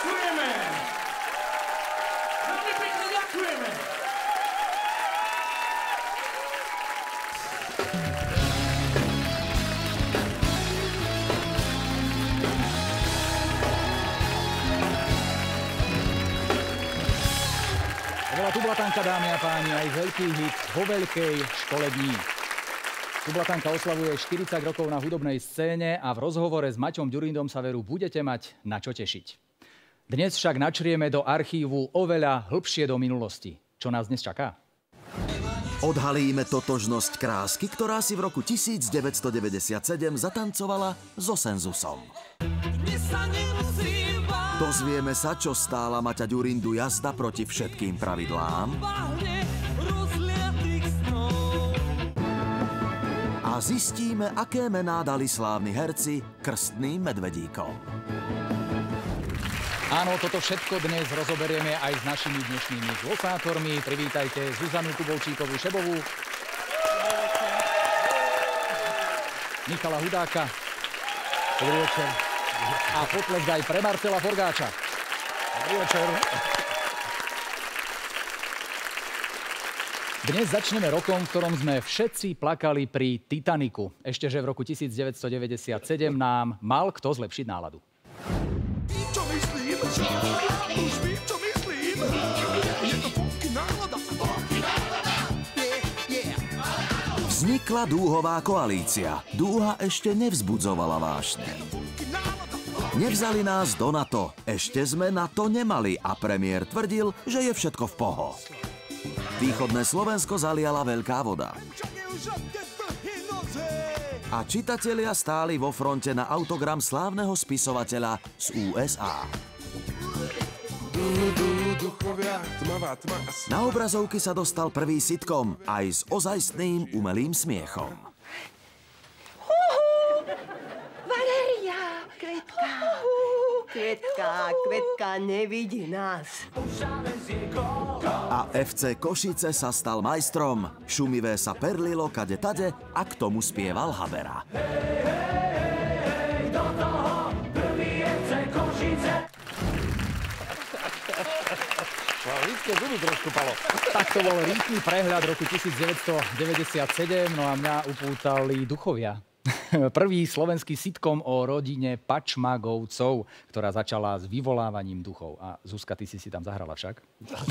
ďakujeme. Veľmi pekne ďakujeme. Bola Tublatanka, dámy a páni, aj veľký hit vo veľkej škole dní. Tublatanka oslavuje 40 rokov na hudobnej scéne a v rozhovore s Maťom Ďurindom sa veru budete mať na čo tešiť. Dnes však načrieme do archívu oveľa hlbšie do minulosti. Čo nás dnes čaká? Odhalíme totožnosť krásky, ktorá si v roku 1997 zatancovala so Senzusom. Dozvieme sa, čo stála Maťa Ďurindu jazda proti všetkým pravidlám. A zistíme, aké mená dali slávni herci krstným medvedíkom. Áno, toto všetko dnes rozoberieme aj s našimi dnešnými glosátormi. Privítajte Zuzanu Kubolčíkovú-Šebovú, Michala Hudáka. Dobrý večer. A potlesk aj pre Marcela Forgáča. Dobrý večer. Dnes začneme rokom, v ktorom sme všetci plakali pri Titaniku. Ešte, že v roku 1997 nám mal kto zlepšiť náladu. Čo myslím? Už vím, čo myslím. Je to funky nálada. Vznikla dúhová koalícia. Dúha ešte nevzbudzovala vášne. Nevzali nás do NATO. Ešte sme NATO nemali a premiér tvrdil, že je všetko v poho. Východné Slovensko zaliala veľká voda. A čitatelia stáli vo fronte na autogram slávneho spisovateľa z USA. Na obrazovky sa dostal prvý sitcom aj s ozajstným umelým smiechom. Valéria! Kvetka nevidí nás. A FC Košice sa stal majstrom. Šumivé sa perlilo kade tade a k tomu spieval Habera. Do toho prvý FC Košice. Lidské zuby trošku palo. Tak to bol rýchly prehľad roku 1997, no a mňa upútali duchovia. Prvý slovenský sitcom o rodine Pačmagovcov, ktorá začala s vyvolávaním duchov. A Zuzka, ty si tam zahrala však?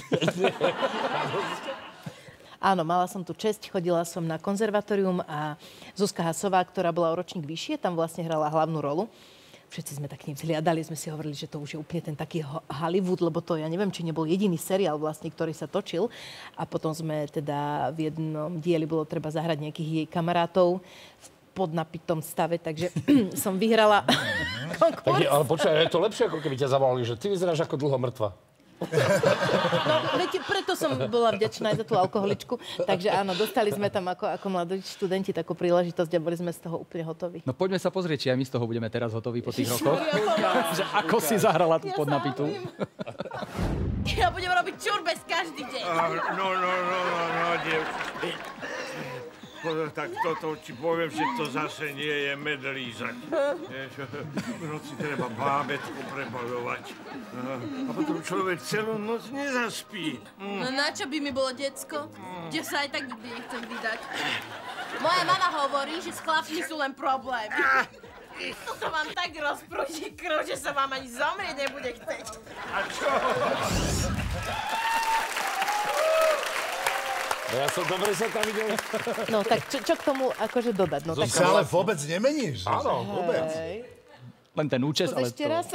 Áno, mala som tu česť, chodila som na konzervatórium a Zuzka Hasová, ktorá bola o ročník vyššie, tam vlastne hrala hlavnú rolu. Všetci sme tak nevzhliadali, sme si hovorili, že to už je úplne ten taký Hollywood, lebo to, ja neviem, či nebol jediný seriál vlastne, ktorý sa točil. A potom sme teda v jednom dieli bolo treba zahrať nejakých jej kamarátov v podnapitom stave, takže som vyhrala konkurs. Ale počkaj, je to lepšie, ako keby ťa zavolali, že ty vyzeráš ako dlho mŕtva. No, viete, preto som bola vďačná aj za tú alkoholičku. Takže áno, dostali sme tam ako mladí študenti takú príležitosť a boli sme z toho úplne hotoví. No poďme sa pozrieť, či aj my z toho budeme teraz hotoví po tých rokoch. Že ako si zahrala tú podnapitu. Ja budem robiť čurbes každý deň. No, dievčatý. Tak toto ti poviem, že to zase nie je medlízak. V noci treba bábätku prebaľovať. A potom človek celú noc nezaspí. No na čo by mi bolo decko? Kde sa aj tak nikdy nechcem vydať. Moja mama hovorí, že s chlapmi sú len problémy. Toto vám tak rozprúdi krv, že sa vám ani zomrieť nebude chceť. A čo? Ja som dobre sa tam videl. No tak čo k tomu akože dodať? No, To sa ale vôbec nemeníš. Áno, vôbec. Len ten účes, ale ešte to... raz sa...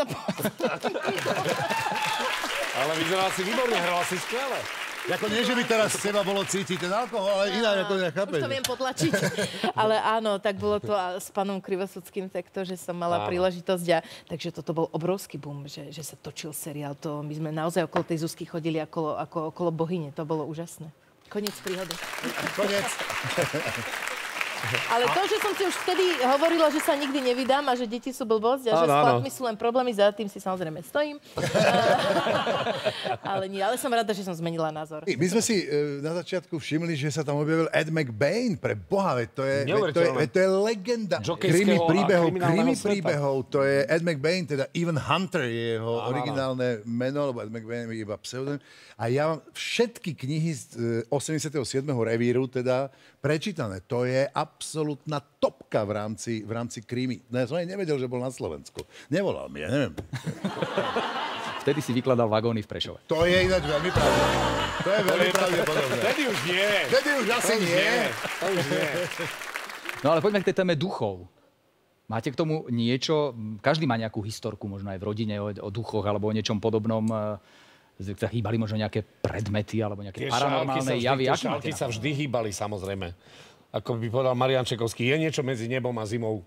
Ale vyzerala si výborne, hrala si skvelé. Ako nie, že by teraz z teba bolo cítiť ten alkohol, ale iná, ako nechápeš. Už to viem potlačiť. Ale áno, tak bolo to s pánom Krivosudským takto, že som mala príležitosť. Takže toto bol obrovský boom, že sa točil seriál. My sme naozaj okolo tej Zuzky chodili ako okolo bohyne. To bolo úžasné. Koniec príhody. Koniec. Ale to, že som si už vtedy hovorila, že sa nikdy nevydám a že deti sú blbosť a že s chlapmi sú len problémy, za tým si samozrejme stojím. Ale nie, ale som rada, že som zmenila názor. My sme si na začiatku všimli, že sa tam objavil Ed McBain. Pre Boha, to je legenda krimi príbehov. To je Ed McBain, teda Evan Hunter je jeho originálne meno, lebo Ed McBain je iba pseudonym. A ja mám všetky knihy z 87. revíru teda prečítané. To je absolútna topka v rámci krimi. No, ja som aj nevedel, že bol na Slovensku. Nevolal mi, ja neviem. Vtedy si vykladal vagóny v Prešove. To je ináč veľmi pravdepodobné. To je veľmi pravdepodobné. Vtedy už nie. Vtedy už asi nie. To už nie. No ale poďme k tej téme duchov. Máte k tomu niečo? Každý má nejakú historku, možno aj v rodine o duchoch alebo o niečom podobnom. Sa hýbali možno nejaké predmety alebo nejaké paranormálne javy. Tie šálky sa vždy hýbali, samozrejme. Ako by povedal Marián Čekovský, je niečo medzi nebom a zimou.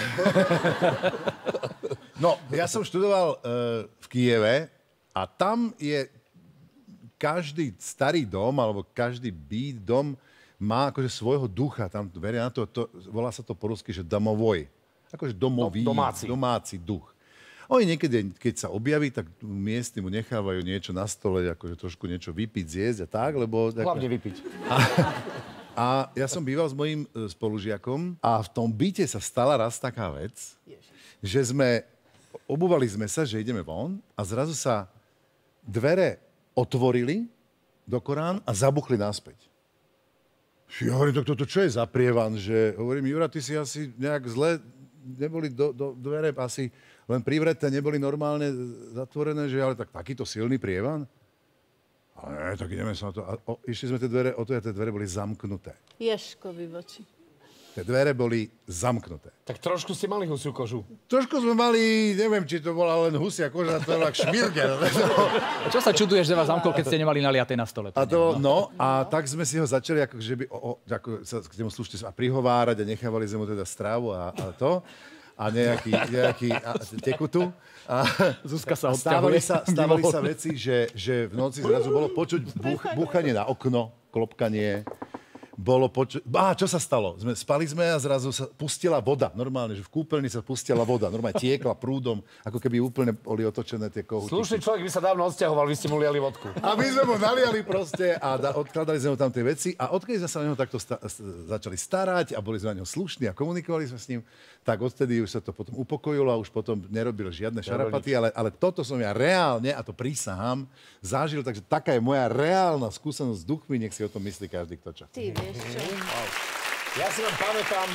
No, ja som študoval v Kyjeve a tam je každý starý dom alebo každý byt, dom má akože svojho ducha. Tam veria na to, volá sa to po rusky, že domovoj. Akože domáci duch. Oni niekedy, keď sa objaví, tak miestni mu nechávajú niečo na stole, akože trošku niečo vypiť, zjesť a tak, lebo... Hlavne vypiť. A ja som býval s mojím spolužiakom a v tom byte sa stala raz taká vec, že obúvali sme sa, že ideme von a zrazu sa dvere otvorili do Korán a zabuchli naspäť. Ja hovorím, toto čo je za prievan? Že, hovorím, Jura, ty si asi nejak zle, neboli do dvere asi len privreté, neboli normálne zatvorené, že ale takýto silný prievan? Ale tak ideme sa na to. A išli sme tie dvere, tie dvere boli zamknuté. Ježkovi voči. Tie dvere boli zamknuté. Tak trošku ste mali husiu kožu. Trošku sme mali, neviem, či to bola len husia koža, to bola šmirger. Čo sa čuduješ, že vás zamkol, keď ste nemali naliaté na stole? A tak sme si ho začali, akože by, sa k nemu slušne prihovárať a nechávali sme mu teda stravu a to. A nejaký tekutu. A Zuzka sa odťahuje. Stávali sa veci, že v noci zrazu bolo počuť búchanie na okno, klopkanie. Bolo počuť... čo sa stalo? Spali sme a zrazu sa pustila voda. Normálne, že v kúpeľni sa pustila voda. Normálne tiekla prúdom, ako keby úplne boli otočené tie kohútiky. Slušný človek by sa dávno odsťahoval, vy ste mu liali vodku. A my sme mu naliali proste a odkladali sme mu tam tie veci a odkedy sme sa na neho takto začali starať a boli sme na neho slušní a komunikovali sme s ním, tak odtedy už sa to potom upokojilo a už potom nerobil žiadne šarapaty, ale toto som ja reálne, a to prísahám, zažil, takže taká je moja reálna skúsenosť s duchmi, nech si o tom myslí každý, kto čo. Ty vieš čo? Ja si vám pamätám,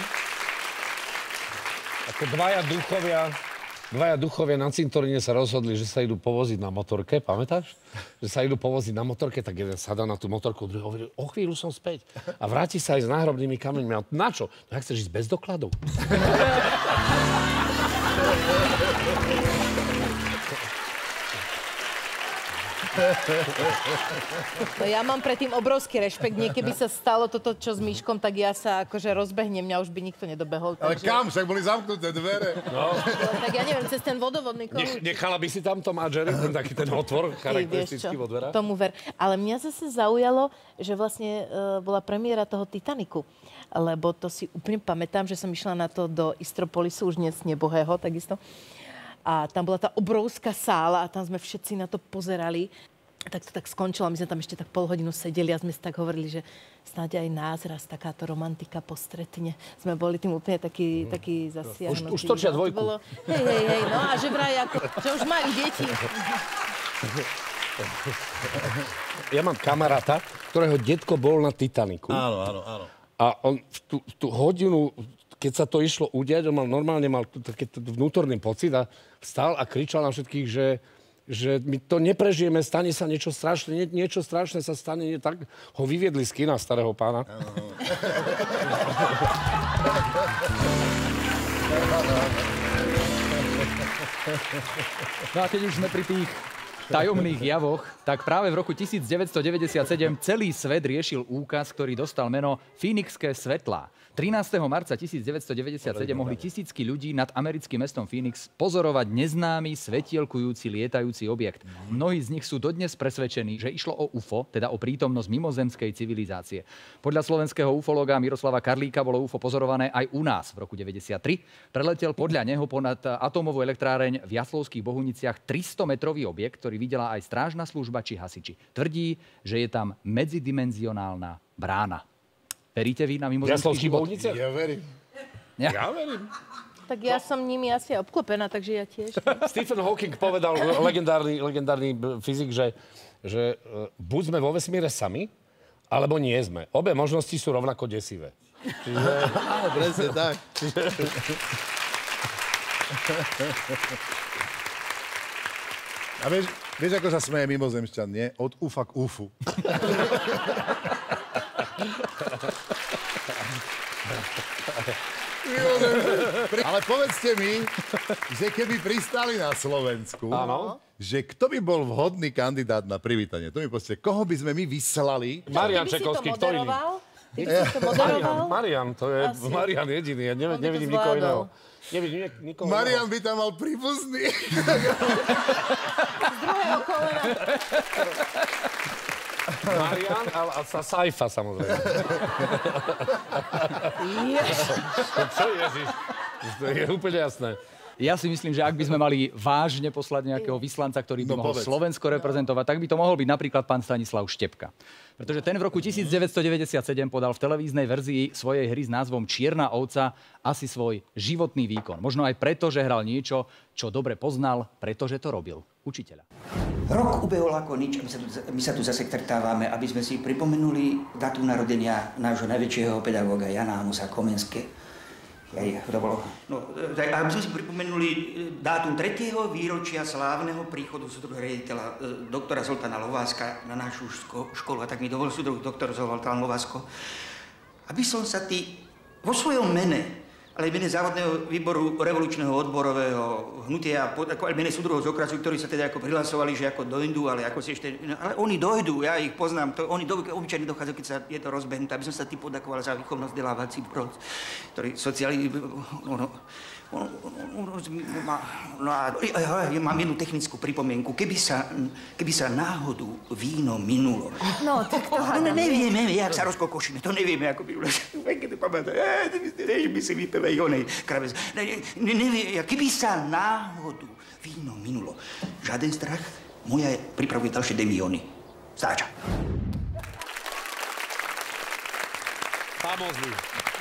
ako dvaja duchovia na cintoríne sa rozhodli, že sa idú povoziť na motorke, pamätáš? Že sa idú povoziť na motorke, tak jeden sadá na tú motorku, druhý hovorí, o chvíľu som späť. A vráti sa aj s náhrobnými kameňmi. A na čo? No, jak chceš ísť bez dokladov? No ja mám predtým obrovský rešpekt. Niekedy sa stalo toto, čo s Míškom, tak ja sa akože rozbehnem, mňa už by nikto nedobehol. Ale kam? Však boli zamknuté dvere. No. Tak ja neviem, cez ten vodovodný kohút. Nechala by si tam Tom a Jerry, taký ten otvor charakteristický vo dverách? Tomu ver. Ale mňa zase zaujalo, že vlastne bola premiéra toho Titaniku. Lebo to si úplne pamätám, že som išla na to do Istropolisu, už dnes nebohého, takisto. A tam bola tá obrovská sála a tam sme všetci na to pozerali. Tak to tak skončilo. My sme tam ešte tak pol hodinu sedeli a sme si tak hovorili, že snáď aj nás raz takáto romantika postretne. Sme boli tým úplne taký zasiahnutí. Už točia dvojku. Hej, no a že vraj ako, že už majú deti. Ja mám kamaráta, ktorého detko bol na Titaniku. Áno. A on v tú hodinu, keď sa to išlo udiať, on normálne mal taký vnútorný pocit a vstal a kričal na všetkých, že my to neprežijeme, stane sa niečo strašné sa stane, tak ho vyviedli z kina, starého pána. No a keď už sme pri tých tajomných javoch, tak práve v roku 1997 celý svet riešil úkaz, ktorý dostal meno Phoenixské svetlá. 13. marca 1997 mohli tisícky ľudí nad americkým mestom Phoenix pozorovať neznámy svetielkujúci lietajúci objekt. Mnohí z nich sú dodnes presvedčení, že išlo o UFO, teda o prítomnosť mimozemskej civilizácie. Podľa slovenského ufológa Miroslava Karlíka bolo UFO pozorované aj u nás v roku 1993. Preletel podľa neho ponad atómovú elektráreň v Jaslovských Bohuniciach 300-metrový objekt, ktorý videla aj strážna služba či hasiči. Tvrdí, že je tam medzidimenzionálna brána. Veríte vy na mimozemský život? Ja verím. Ja verím. Tak ja som nimi asi obklopená, takže ja tiež. Stephen Hawking povedal, legendárny fyzik, že buď sme vo vesmíre sami, alebo nie sme. Obe možnosti sú rovnako desivé. Čiže... Áno, presne tak. A vieš, ako sa smeje mimozemšťan, nie? Od ufa k ufu. Ale povedzte mi, že keby pristali na Slovensku, že kto by bol vhodný kandidát na privítanie? To mi povedzte, koho by sme my vyslali? Marian Čekovský, kto iný? Ty by si to moderoval? Marian, to je Marian jediný. Ja nevidím nikoho iného. Nevidím nikoho Marian by tam mal príbuzný. Z druhého kolena. Marian a Saifa, samozrejme. Čo Ježiš? To je úplne jasné. Ja si myslím, že ak by sme mali vážne poslať nejakého vyslanca, ktorý by mohol Slovensko reprezentovať, tak by to mohol byť napríklad pán Stanislav Štepka. Pretože ten v roku 1997 podal v televíznej verzii svojej hry s názvom Čierna ovca asi svoj životný výkon. Možno aj preto, že hral niečo, čo dobre poznal, pretože to robil učiteľa. Rok ubehol ako nič a my sa tu zase stretávame, aby sme si pripomenuli dátum narodenia nášho najväčšieho pedagóga Jana Amosa Komenského. Aby sme si pripomenuli dátum 3. výročia slávneho príchodu súdruha riaditeľa doktora Zoltána Lováska na našu školu. A tak mi dovolil súdruh doktor Zoltán Lovásko, aby som sa vo svojom mene, ale aj mene Závodného výboru revolučného odborového hnutia, ako aj mene súdruhov z okresu, ktorí sa teda ako prihlasovali, že ako dojdú, ale ako si ešte... Ale oni dojdú, ja ich poznám, oni obyčajne dochádzajú, keď sa je to rozbehnuté, aby som sa podakoval za výchovno-vzdelávací proces, ktorý mám jednu technickú pripomienku. Keby sa náhodou víno minulo. No, tak to nevieme, jak sa rozkokošíme. To nevieme, ako by... Keď to pamätá, by si vypevej onej kravec. Keby sa náhodou víno minulo. Žiaden strach. Moja pripravuje ďalšie demióny. Stáča. Famózny.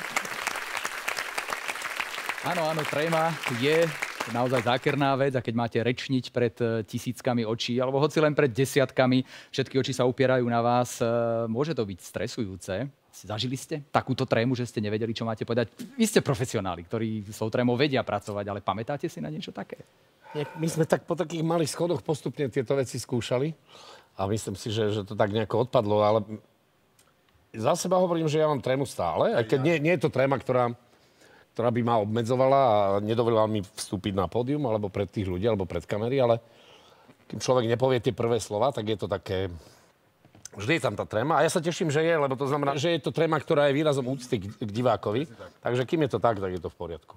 Áno, tréma je naozaj zákerná vec a keď máte rečniť pred tisíckami očí, alebo hoci len pred desiatkami, všetky oči sa upierajú na vás, môže to byť stresujúce. Zažili ste takúto trému, že ste nevedeli, čo máte povedať? Vy ste profesionáli, ktorí s tou trémou vedia pracovať, ale pamätáte si na niečo také? My sme tak po takých malých schodoch postupne tieto veci skúšali a myslím si, že to tak nejako odpadlo, ale za seba hovorím, že ja mám trému stále, aj keď nie je to tréma, ktorá by ma obmedzovala a nedovolila mi vstúpiť na pódium, alebo pred tých ľudí, alebo pred kamery, ale keď človek nepovie tie prvé slova, tak je to také... Vždy je tam tá tréma a ja sa teším, že je, lebo to znamená, že je to tréma, ktorá je výrazom úcty k divákovi. Takže kým je to tak je to v poriadku.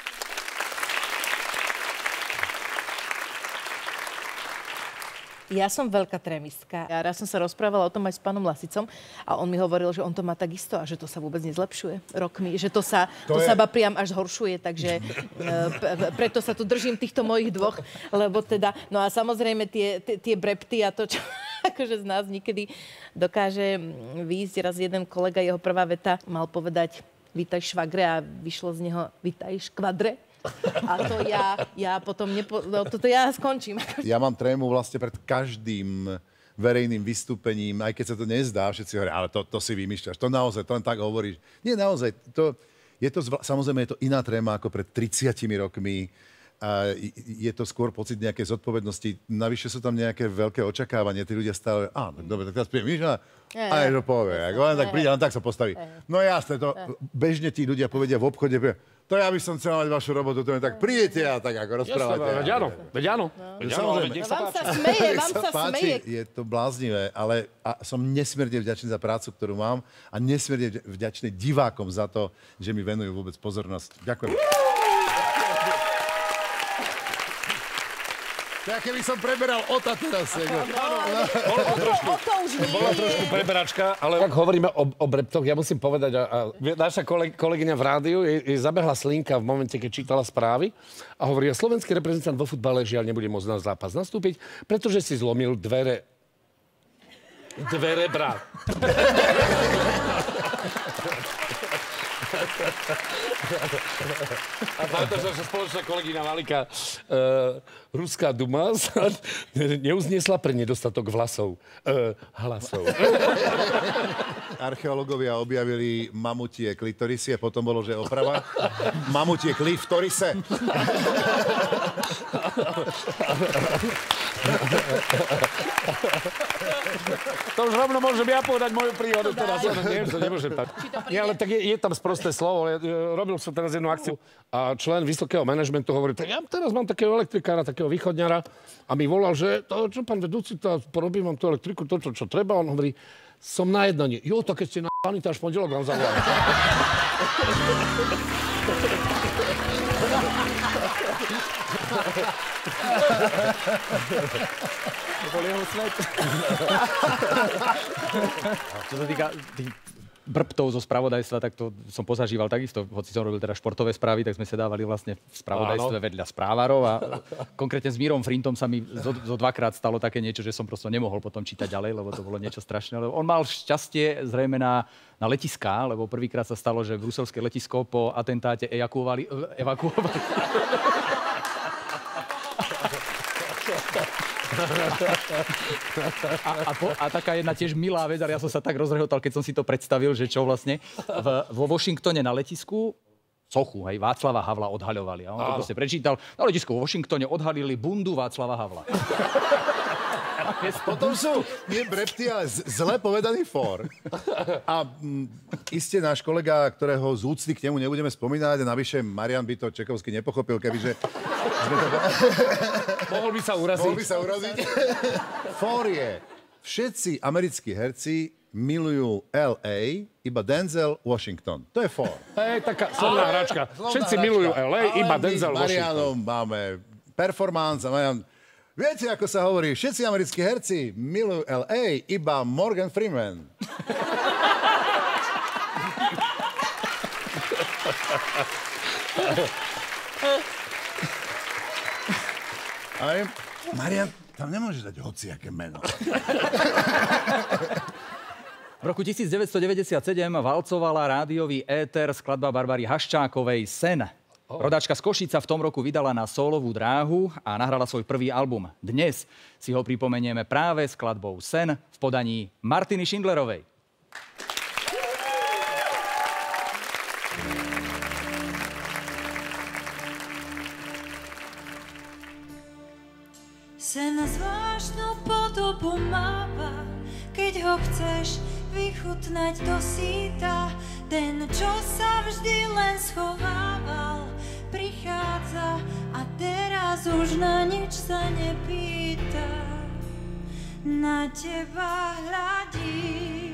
Ja som veľká trémistka. Ja raz som sa rozprávala o tom aj s pánom Lasicom a on mi hovoril, že on to má takisto a že to sa vôbec nezlepšuje rokmi. Že to sa priam až zhoršuje, takže preto sa tu držím týchto mojich dvoch, lebo teda... No a samozrejme tie brepty a to, čo akože z nás niekedy dokáže výjsť. Raz jeden kolega, jeho prvá veta mal povedať vítaj švagre a vyšlo z neho vítaj škvadre. A to ja potom toto ja skončím. Ja mám trému vlastne pred každým verejným vystúpením, aj keď sa to nezdá, všetci hovoria, ale to si vymýšľaš, to naozaj, to len tak hovoríš. Nie, naozaj, samozrejme je to iná tréma ako pred 30 rokmi. A je to skôr pocit nejakej zodpovednosti. Navyše sú tam nejaké veľké očakávania. Tí ľudia stále, dobre, tak teraz príjem Miša a je to povie. Tak príde, len tak sa postaví. No jasné, to bežne tí ľudia povedia v obchode, To ja by som chcel mať vašu robotu, to je tak prídete a tak ako rozprávate. Veď áno. Samozrejme. Vám sa smeje. Je to bláznivé, ale som nesmierne vďačný za prácu, ktorú mám a nesmierne vďačný divákom za to, že mi venujú vôbec pozornosť. Ďakujem. Tak keby som preberal Ota teraz. Bola trošku preberačka, ale ak hovoríme o breptoch, ja musím povedať, naša kolegyňa v rádiu, jej zabehla slinka v momente, keď čítala správy a hovorí, že slovenský reprezentant vo futbale žiaľ nebude môcť na zápas nastúpiť, pretože si zlomil dve rebra. A pretože naša spoločná kolegyňa Malika, Ruská duma sa neuzniesla pre nedostatok hlasov. Archeológovia objavili mamutie klitorisy a potom bolo, že oprava. Mamutie kliftorise. To už rovno môžem ja povedať moju príhodu teraz. Neviem, to nemôžem tak. Nie, ale tak je tam sprosté slovo. Robil som teraz jednu akciu a člen vysokého manažmentu hovorí, tak ja teraz mám takého elektrikára, takého východňara a mi volal, že to, čo pán vedúci, porobím vám tú elektriku, to, čo treba. On hovorí, som na jednaní. Jo, tak keď ste na páni, to až pondelok vám zavolám. To bol jeho svet. Čo sa týka tých brbtov zo spravodajstva, tak to som pozažíval takisto. Hoci som robil teda športové správy, tak sme sa dávali vlastne v spravodajstve vedľa správarov a konkrétne s Mírom Frintom sa mi zo dvakrát stalo také niečo, že som prosto nemohol potom čítať ďalej, lebo to bolo niečo strašné. Lebo on mal šťastie zrejme na letiská, lebo prvýkrát sa stalo, že bruselské letisko po atentáte evakuovali. A taká jedna tiež milá vec, ale ja som sa tak rozrehotal, keď som si to predstavil, že čo vlastne vo Washingtone na letisku sochu, hej, Václava Havla odhaľovali. A on to proste prečítal. Na letisku vo Washingtone odhalili bundu Václava Havla. Potom sú nie brepty, ale zle povedaný for. A iste náš kolega, ktorého z úcty k nemu nebudeme spomínať, a navyše Marian by to Čekovský nepochopil, kebyže sme to... Mohol by sa uraziť. For je, všetci americkí herci milujú LA, iba Denzel Washington. To je for. Hej, taká slovná hračka. Všetci milujú LA, iba Denzel Washington. S Marianom máme performance a Marian... Viete, ako sa hovorí, všetci americkí herci milujú LA, iba Morgan Freeman. Ale, Marian, tam nemôžeš dať hociaké meno. V roku 1997 valcovala rádiový éter skladba Barbary Haščákovej Sen. Rodáčka z Košica v tom roku vydala na sólovú dráhu a nahrala svoj prvý album. Dnes si ho pripomenieme práve skladbou Sen v podaní Martiny Šindlerovej. Sen zvláštnu podobu máva, keď ho chceš vychutnať do síta. Ten, čo sa vždy len schovával, prichádza a teraz už na nič sa nepýta. Na teba hľadí.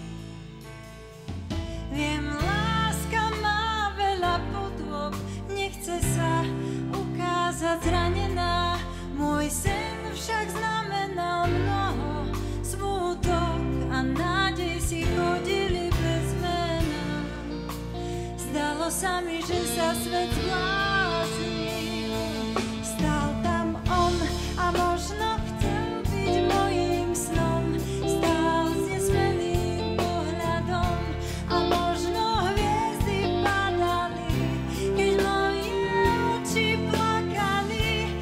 Viem, láska má veľa podôb, nechce sa ukázať zranená. Môj sen však znamenal mnoho, smútok a nádej si chodili bez mena. Zdalo sa mi, že sa svet zbláznil. Stál tam on a možno chcel byť mojím snom. Stál s nesmelým pohľadom a možno hviezdy padali, keď moje oči plakali.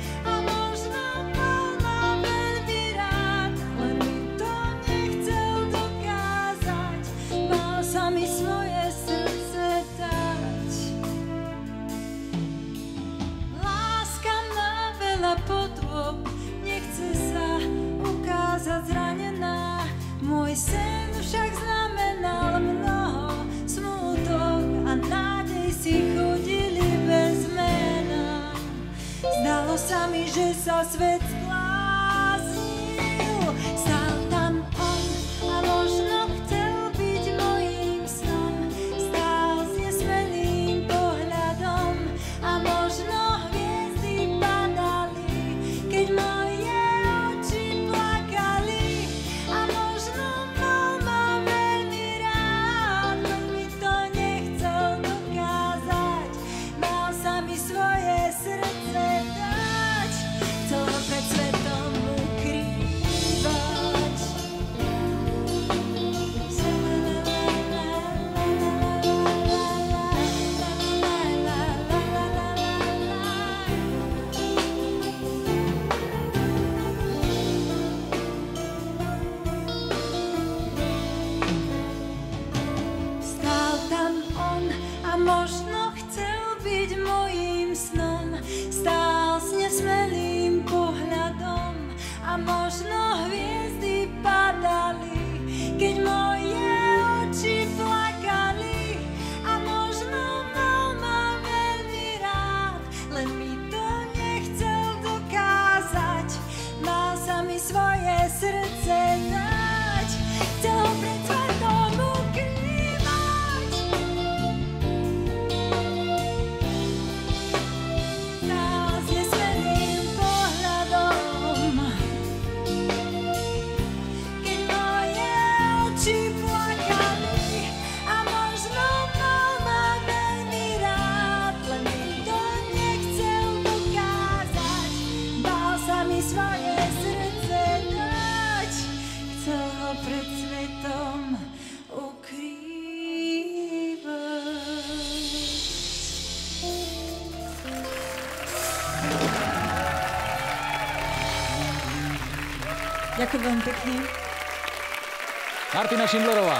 Ďakujem veľmi pekne. Martina Šindlerová.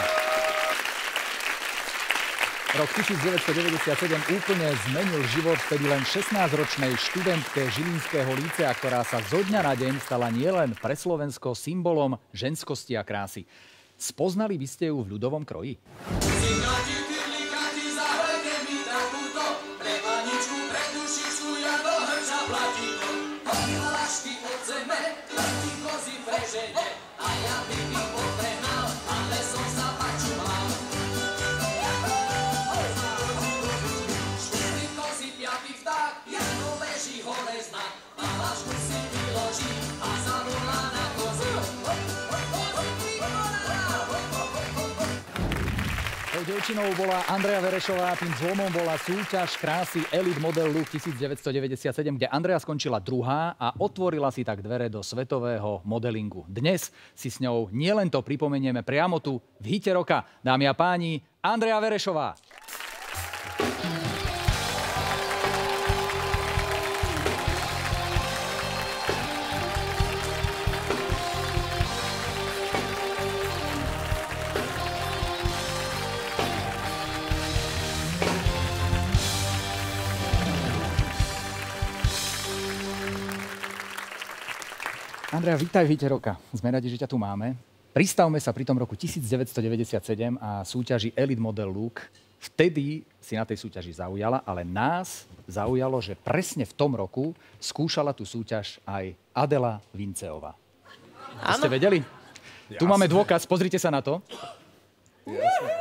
Rok 1997 úplne zmenil život vtedy len 16-ročnej študentke Žilinského lícea, ktorá sa zo dňa na deň stala nielen pre Slovensko symbolom ženskosti a krásy. Spoznali by ste ju v ľudovom kroji? Dievčinou bola Andrea Verešová, tým zlomom bola súťaž krásy Elite Model Look 1997, kde Andrea skončila druhá a otvorila si tak dvere do svetového modelingu. Dnes si s ňou nielen to pripomenieme priamo tu v hite roka. Dámy a páni, Andrea Verešová. Andrea, vítaj v hite roka. Sme radi, že ťa tu máme. Pristavme sa pri tom roku 1997 a súťaži Elite Model Look. Vtedy si na tej súťaži zaujala, ale nás zaujalo, že presne v tom roku skúšala tú súťaž aj Adela Vinceová. To ste vedeli? Jasne. Tu máme dôkaz, pozrite sa na to. Jasne.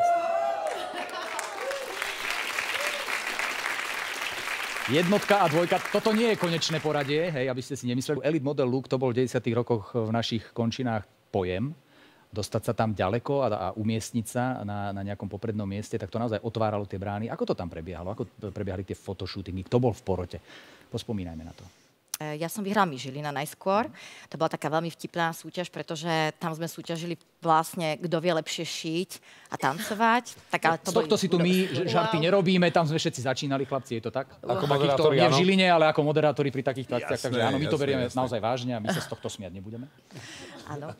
Jednotka a dvojka, toto nie je konečné poradie, hej, aby ste si nemysleli. Elite Model Look, to bol v 90. rokoch v našich končinách pojem. Dostať sa tam ďaleko a umiestniť sa na nejakom poprednom mieste, tak to naozaj otváralo tie brány. Ako to tam prebiehalo? Ako prebiehali tie fotoshootingy? Kto bol v porote? Pospomínajme na to. Ja som vyhrala Miss Žilina najskôr. To bola taká veľmi vtipná súťaž, pretože tam sme súťažili vlastne, kto vie lepšie šiť a tancovať. Tak, ale to z tohto si tu my žarty nerobíme, tam sme všetci začínali, chlapci, je to tak? Ako moderátori, nie v Žiline, ale ako moderátori pri takýchto akciách. Takže áno, my to berieme naozaj vážne a my sa z tohto smiať nebudeme. Áno.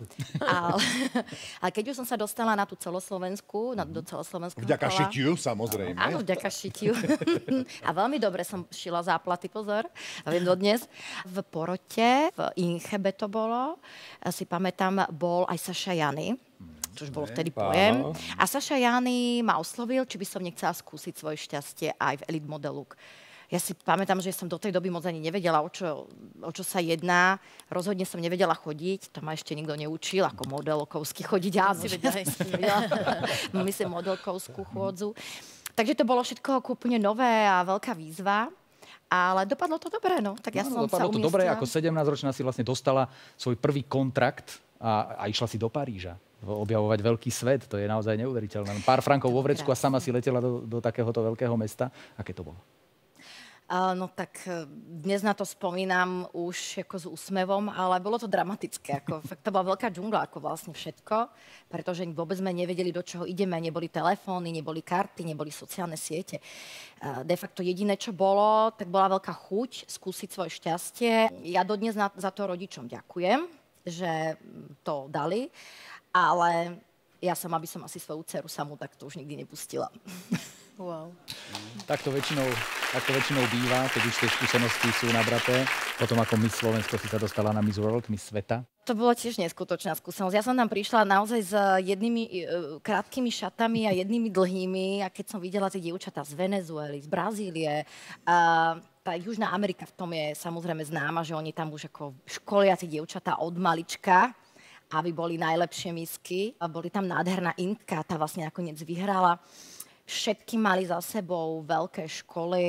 Ale keď už som sa dostala na tú celoslovenskú, do celoslovenského vďaka šitiu, samozrejme. Áno, vďaka šitiu. A veľmi dobre som šila záplaty, pozor. A viem dodnes. V porote, v Inchebe to bolo, si pamätám, bol aj Saša Jany, čo už bolo vtedy pojem. A Saša Jany ma oslovil, či by som nechcela skúsiť svoje šťastie aj v Elite Model Look. Ja si pamätám, že som do tej doby moc ani nevedela, o čo sa jedná. Rozhodne som nevedela chodiť, to ma ešte nikto neučil, ako modelkovsky chodiť. Ja si vedela, myslím, modelkovskú chôdzu. Takže to bolo všetko úplne nové a veľká výzva. Ale dopadlo to dobre, no. Tak ja som sa umiestnila. Dopadlo to dobre, ako 17-ročná si vlastne dostala svoj prvý kontrakt a išla si do Paríža objavovať veľký svet. To je naozaj neuveriteľné. Pár frankov vo vrecku a sama si letela do takéhoto veľkého mesta. Aké to bolo? No tak dnes na to spomínam už ako s úsmevom, ale bolo to dramatické. Fakt to bola veľká džungla, ako vlastne všetko, pretože vôbec sme nevedeli, do čoho ideme. Neboli telefóny, neboli karty, neboli sociálne siete. De facto jediné, čo bolo, tak bola veľká chuť skúsiť svoje šťastie. Ja dodnes za to rodičom ďakujem, že to dali, ale ja sama by som asi svoju dceru samú takto už nikdy nepustila. Wow. Tak to väčšinou býva, keď už tie skúsenosti sú nabraté. Potom ako Miss Slovensko si sa dostala na Miss World, Miss Sveta. To bola tiež neskutočná skúsenosť. Ja som tam prišla naozaj s jednými krátkými šatami a jednými dlhými a keď som videla tie dievčatá z Venezuely, z Brazílie, tá Južná Amerika v tom je samozrejme známa, že oni tam už ako školia tie dievčatá od malička, aby boli najlepšie misky. A boli tam nádherná Indka, tá vlastne nakoniec vyhrala. Všetky mali za sebou veľké školy,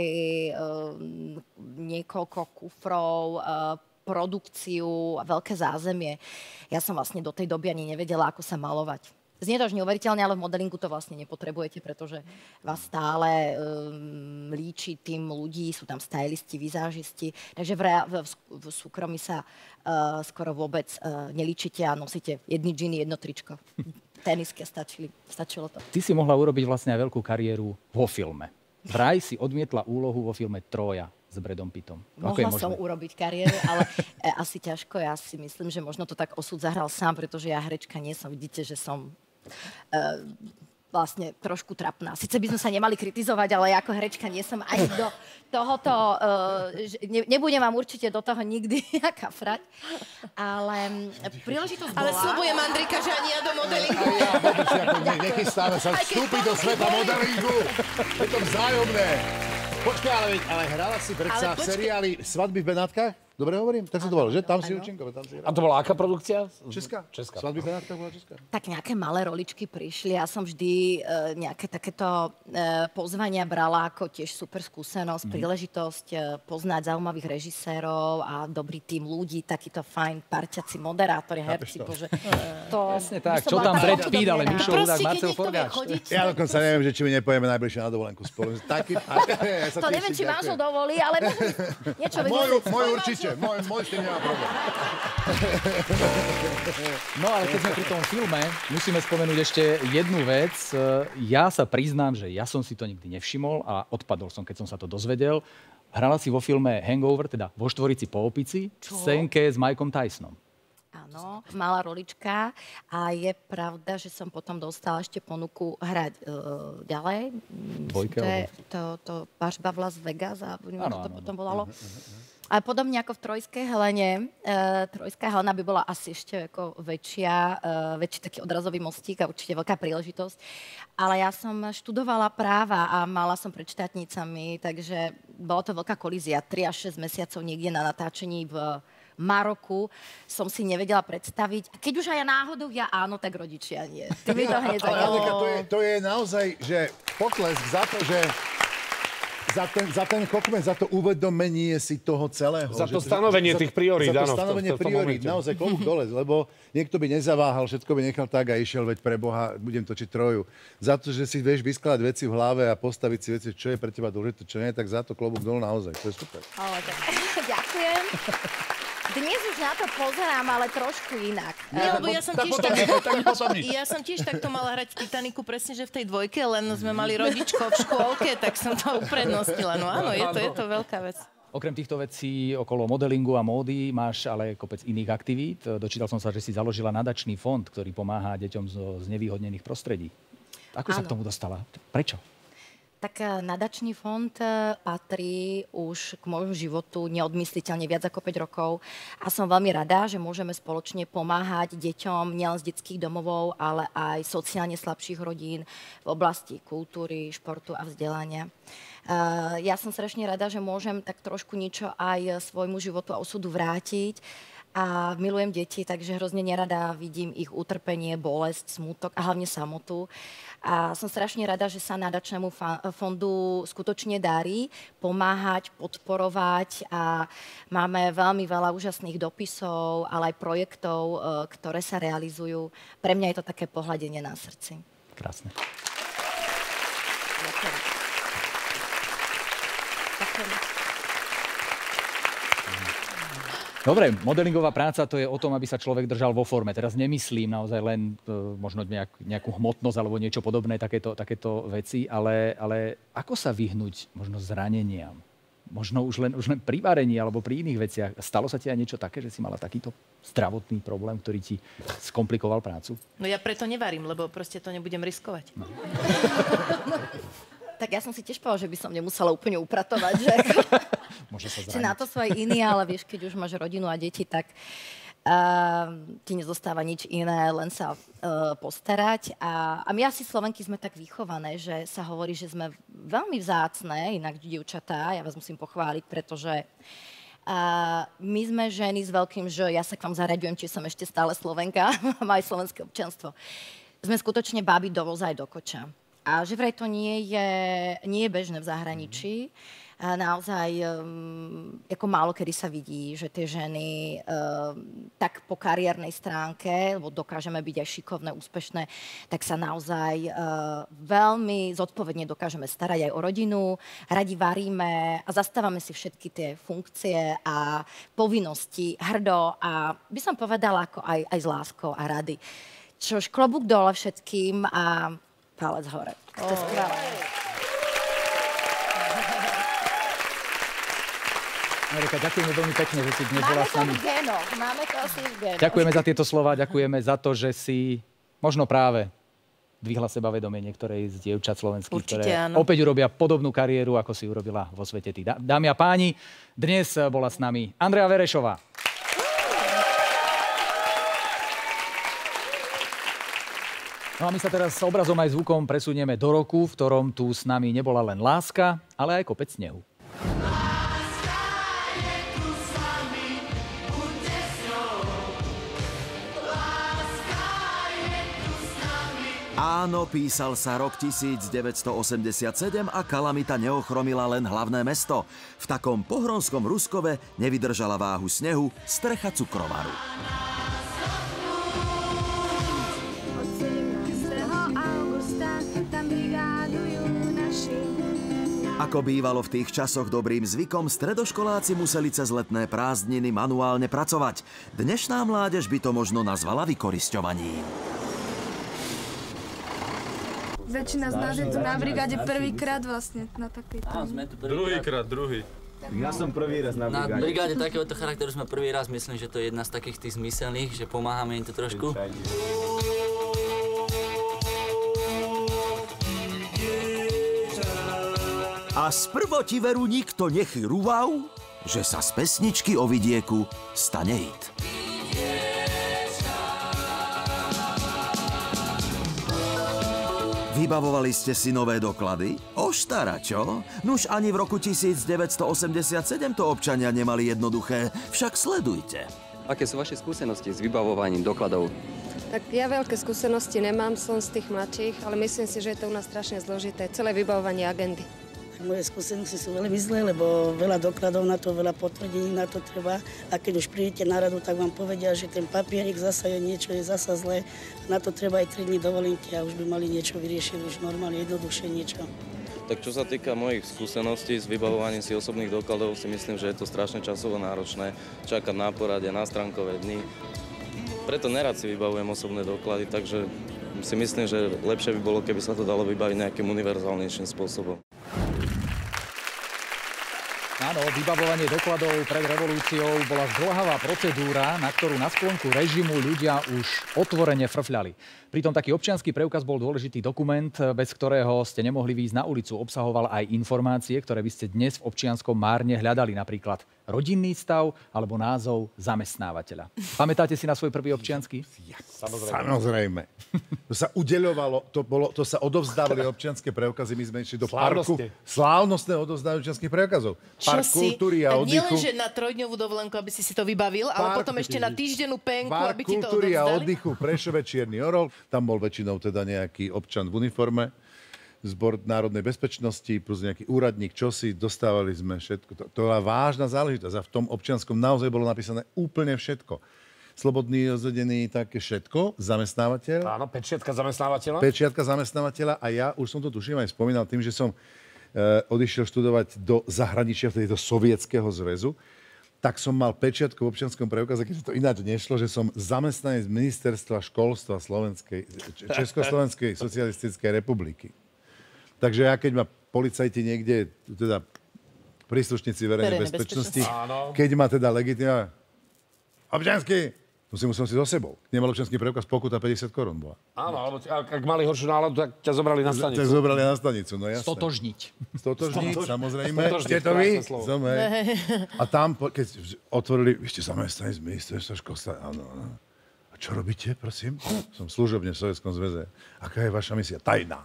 niekoľko kufrov, produkciu a veľké zázemie. Ja som vlastne do tej doby ani nevedela, ako sa malovať. Znie to až neuveriteľne, ale v modelingu to vlastne nepotrebujete, pretože vás stále líči tým ľudí, sú tam stylisti, vizážisti, takže v súkromí sa skoro vôbec nelíčite a nosíte jedny džiny, jedno tričko. Tenisky stačilo to. Ty si mohla urobiť vlastne aj veľkú kariéru vo filme. Vraj si odmietla úlohu vo filme Trója. s Bradom Pittom? Mohla som urobiť kariéru, ale asi ťažko. Ja si myslím, že možno to tak osud zahral sám, pretože ja herečka nie som. Vidíte, že som vlastne trošku trapná. Sice by sme sa nemali kritizovať, ale ja ako herečka nie som aj do tohoto... nebudem vám určite do toho nikdy kafrať, ale príležitosť bola... Ale sľubujem, Andrika, že ani ja do modelingu. Nechystáme sa vstúpiť do sveta modelingu. Je to vzájomné. Počkaj, ale hrala si predsa v seriáli Svadby v Benátkach? Dobre hovorím? Tak sa to volalo, že? Tam si účinková. A to bola aká produkcia? Česká. Česká. Svadby v Benátkach bola česká. Tak nejaké malé roličky prišli. Ja som vždy nejaké takéto pozvania brala ako tiež super skúsenosť, príležitosť poznať zaujímavých režisérov a dobrý tým ľudí, takýto fajn parťaci, moderátori, herci. Bože, to presne tak. Čo tam Brad Pitt, ale Mišo Hudák, Marcel Forgáč. Ja dokonca neviem, že či my nepojeme najbližšie na dovolenku spolu. To neviem, či manžel dovolí, ale niečo vymyslieť. Môj určite. Môj s tým nemá problém. No ale keď sme pri tom filme, musíme spomenúť ešte jednu vec. Ja sa priznám, že ja som si to nikdy nevšimol a odpadol som, keď som sa to dozvedel. Hrala si vo filme Hangover, teda vo Štvorici po opici, v scénke s Mikeom Tysonom. Áno, malá rolička a je pravda, že som potom dostala ešte ponuku hrať ďalej. Dvojke? To Pažba v Las Vegas a to potom volalo. Ale podobne ako v Trojskej Helene, Trojská Helena by bola asi ešte ako väčší taký odrazový mostík a určite veľká príležitosť. Ale ja som študovala práva a mala som pred štátnicami, takže bola to veľká kolízia. 3 až 6 mesiacov niekde na natáčení v Maroku som si nevedela predstaviť. A keď už aj náhodou ja áno, tak rodičia nie. Ty mi to hneď to je naozaj, že potlesk za to, že za ten kokmen, za to uvedomenie si toho celého. Za to stanovenie tých priorít, áno. Za to stanovenie priorít, naozaj klobúk dole, lebo niekto by nezaváhal, všetko by nechal tak a išiel, veď pre Boha, budem točiť Troju. Za to, že si vieš vyskladať veci v hlave a postaviť si veci, čo je pre teba dôležité, čo nie, tak za to klobúk dole naozaj, to je super. Ďakujem. Dnes už na to pozerám, ale trošku inak. Nie, lebo ja som tiež takto mala hrať v Titaniku, presne, že v tej dvojke, len sme mali rodičko v škôlke, tak som to uprednostnila. No áno, je to veľká vec. Okrem týchto vecí okolo modelingu a módy máš ale kopec iných aktivít. Dočítal som sa, že si založila nadačný fond, ktorý pomáha deťom z znevýhodnených prostredí. Ako sa k tomu dostala? Prečo? Tak nadačný fond patrí už k môjmu životu neodmysliteľne viac ako 5 rokov a som veľmi rada, že môžeme spoločne pomáhať deťom nielen z detských domovov, ale aj sociálne slabších rodín v oblasti kultúry, športu a vzdelania. Ja som strašne rada, že môžem tak trošku niečo aj svojmu životu a osudu vrátiť. A milujem deti, takže hrozne nerada vidím ich utrpenie, bolesť, smútok a hlavne samotu. A som strašne rada, že sa nadačnému fondu skutočne darí pomáhať, podporovať a máme veľmi veľa úžasných dopisov, ale aj projektov, ktoré sa realizujú. Pre mňa je to také pohľadenie na srdci. Krásne. Ďakujem. Dobre, modelingová práca to je o tom, aby sa človek držal vo forme. Teraz nemyslím naozaj len možno nejakú hmotnosť alebo niečo podobné, takéto veci, ale ako sa vyhnúť možno zraneniam? Možno už len pri varení alebo pri iných veciach. Stalo sa ti aj niečo také, že si mala takýto zdravotný problém, ktorý ti skomplikoval prácu? No ja preto nevarím, lebo proste to nebudem riskovať. No. Tak ja som si tiež povedala, že by som nemusela úplne upratovať, že si na to sú aj iní, ale vieš, keď už máš rodinu a deti, tak ti nezostáva nič iné, len sa postarať. A my asi Slovenky sme tak vychované, že sa hovorí, že sme veľmi vzácne, inak dievčatá, ja vás musím pochváliť, pretože my sme ženy s veľkým, že ja sa k vám zaraďujem, či som ešte stále Slovenka, mám aj slovenské občianstvo. Sme skutočne báby do voza aj do koča. A že vraj to nie je bežné v zahraničí. Naozaj ako málo kedy sa vidí, že tie ženy tak po kariérnej stránke, lebo dokážeme byť aj šikovné, úspešné, tak sa naozaj veľmi zodpovedne dokážeme starať aj o rodinu, radi varíme a zastávame si všetky tie funkcie a povinnosti hrdo a by som povedala ako aj s láskou a rady. Čož klobúk dole všetkým a palec hore. To je skvelé. Amerika, ďakujeme veľmi pekne, že si dnes bola s nami. Máme to asi v génoch. Ďakujeme za tieto slova, ďakujeme za to, že si možno práve dvihla sebavedomie niektorej z dievčat slovenských, Určite, ktoré áno. opäť urobia podobnú kariéru, ako si urobila vo svete ty. Dámy a páni, dnes bola s nami Andrea Verešová. No a my sa teraz s obrazom aj zvukom presunieme do roku, v ktorom tu s nami nebola len láska, ale aj kopec snehu. Áno, písal sa rok 1987 a kalamita neochromila len hlavné mesto. V takom pohronskom Ruskove nevydržala váhu snehu strecha cukrovaru. Ako bývalo v tých časoch dobrým zvykom, stredoškoláci museli cez letné prázdniny manuálne pracovať. Dnešná mládež by to možno nazvala vykorisťovaním. Väčšina z nás je tu na brigáde prvýkrát vlastne na takejto. Druhý. Ja som prvý raz na brigáde. Na brigáde takéhoto charakteru sme prvý raz, myslím, že to je jedna z takých tých zmyselných, že pomáhame im to trošku. A sprvo ti veru nikto nechyrúval, že sa z pesničky o vidieku stane hit. Vybavovali ste si nové doklady? Oštara, čo? Nuž ani v roku 1987 to občania nemali jednoduché, však sledujte. Aké sú vaše skúsenosti s vybavovaním dokladov? Tak ja veľké skúsenosti nemám, som z tých mladších, ale myslím si, že je to u nás strašne zložité, celé vybavovanie agendy. Moje skúsenosti sú veľmi zlé, lebo veľa dokladov na to, veľa potvrdení na to treba. A keď už prídete na radu, tak vám povedia, že ten papierik zasa je niečo, je zasa zlé. Na to treba aj 3 dní dovolenky a už by mali niečo vyriešiť, už normálne, jednoduchšie niečo. Tak čo sa týka mojich skúseností s vybavovaním si osobných dokladov, si myslím, že je to strašne časovo náročné. Čakať na porade, na stránkové dni. Preto nerad si vybavujem osobné doklady, takže si myslím, že lepšie by bolo, keby sa to dalo vybaviť nejakým univerzálnejším spôsobom. Áno, vybavovanie dokladov pred revolúciou bola zdĺhavá procedúra, na ktorú na sklonku režimu ľudia už otvorene frfľali. Pritom taký občiansky preukaz bol dôležitý dokument, bez ktorého ste nemohli výjsť na ulicu. Obsahoval aj informácie, ktoré by ste dnes v občianskom márne hľadali, napríklad rodinný stav alebo názov zamestnávateľa. Pamätáte si na svoj prvý občiansky? Samozrejme. To sa udeľovalo, to sa odovzdávali občianske preukazy, my sme išli do parku. Slávnostné odovzdávanie občianskych preukazov. Park kultúry a oddychu. Nie len, že na 3-dňovú dovolenku, aby si to vybavil, ale potom ešte na týždennú penku, aby ti to Park kultúry a odovzdali. oddychu, Prešove, Čierny Orol. Tam bol väčšinou teda nejaký občan v uniforme, Zbor národnej bezpečnosti, plus nejaký úradník, čosi, dostávali sme všetko. To bola vážna záležitosť a v tom občianskom naozaj bolo napísané úplne všetko. Slobodný, rozvedený, také všetko, zamestnávateľ. Áno, pečiatka zamestnávateľa. Pečiatka zamestnávateľa a ja už som to tuším aj spomínal tým, že som odišiel študovať do zahraničia, vtedy do Sovietskeho zväzu, tak som mal pečiatku v občianskom preukaze, keď to ináč nešlo, že som zamestnanec ministerstva školstva Československej socialistickej republiky. Takže ja, keď ma policajti niekde, teda príslušníci verejnej bezpečnosti, keď ma teda legitimuje občiansky, musím si so sebou. Nemal občiansky preukaz, pokuta 50 korún bola. Áno, alebo ak mali horšiu náladu, tak ťa zobrali na stanicu. Tak zobrali na stanicu, no jasné. Stotožniť, samozrejme. Ste to vy? A tam, keď otvorili, vy ste zamestnanec z ministerstva školstva, áno. A čo robíte, prosím? Som služobne v Sovietskom zväze. Aká je vaša misia? Tajná.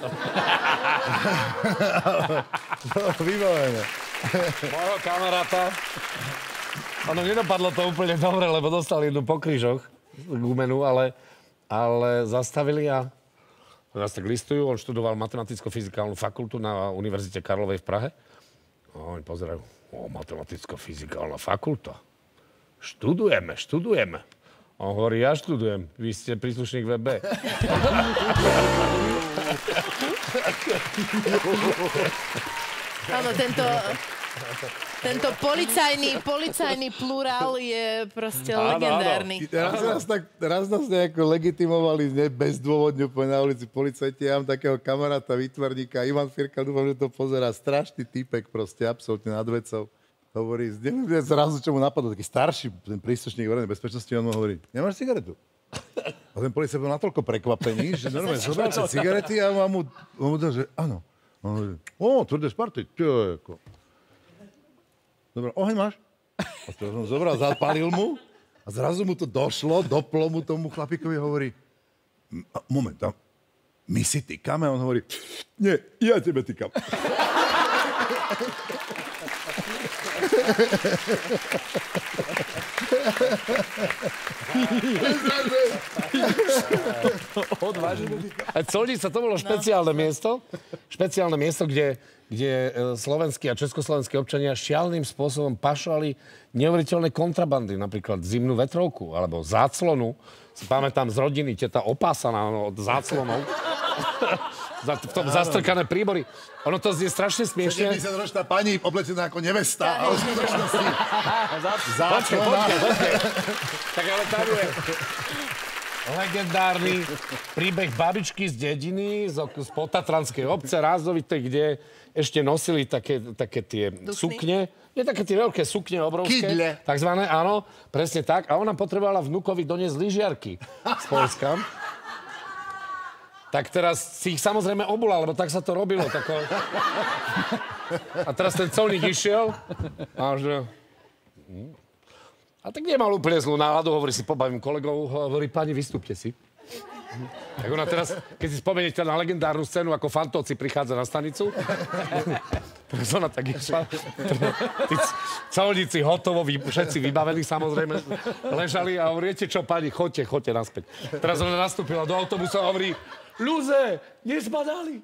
Vybavené. Môjho kamaráta. Áno, nedopadlo to úplne dobre, lebo dostali jednu po krížoch gumenu, ale zastavili a nás tak listujú. On študoval matematicko-fyzikálnu fakultu na Univerzite Karlovej v Prahe. A oni pozerajú, matematicko-fyzikálna fakulta. Študujeme. A on hovorí, ja študujem, vy ste príslušník VB. Áno, tento policajný plurál je proste legendárny. Raz nás nejako legitimovali bezdôvodne na ulici policajti. Ja mám takého kamaráta, výtvarníka, Ivan Firka, dúfam, že to pozerá. Strašný týpek proste, absolútne nad vecou. hovorí, neviem zrazu, čo mu napadlo, taký starší, ten príslušník verejnej bezpečnosti, on mu hovorí, nemáš cigaretu? A ten policajt bol natoľko prekvapený, že normálne zobral si cigarety a on mu dal, že áno. On hovorí, tvrdé Sparty, ako. Dobre, oheň máš? A to som zobral, zapálil mu a zrazu mu to došlo, doplo mu tomu chlapíkovi hovorí, moment, my si týkame? A on hovorí, nie, ja tebe týkam. A colnica, to bolo špeciálne miesto, kde slovenskí a československí občania šialným spôsobom pašovali neuveriteľné kontrabandy, napríklad zimnú vetrovku alebo záclonu. Si pamätám z rodiny, teta opásaná od záclonov. V tom zastrkané príbory. Ono to znie strašne smiešne. 70-ročná pani oblečená ako nevesta. Ale v skutočnosti... Počkej. Tak ale tam je legendárny príbeh babičky z dediny, z potatranskej obce Rázovitej, kde ešte nosili také tie sukne. Nie také tie veľké sukne, obrovské. Kydle. Takzvané, áno, presne tak. A ona potrebovala vnukovi doniesť lyžiarky z Poľska. Tak teraz si ich samozrejme obula, lebo tak sa to robilo. A teraz ten colník išiel a že... A tak nemal úplne zlú náladu, hovorí, si pobavím kolegov, hovorí, pani, vystúpte si. Tak ona teraz, keď si spomeniete na legendárnu scénu, ako Fantóci prichádza na stanicu, teraz ona tak išla. Tí colníci hotovo, všetci vybavení samozrejme, ležali a hovorí, viete čo, pani, choďte naspäť. Teraz ona nastúpila do autobusu a hovorí, ľuze, nezbadali.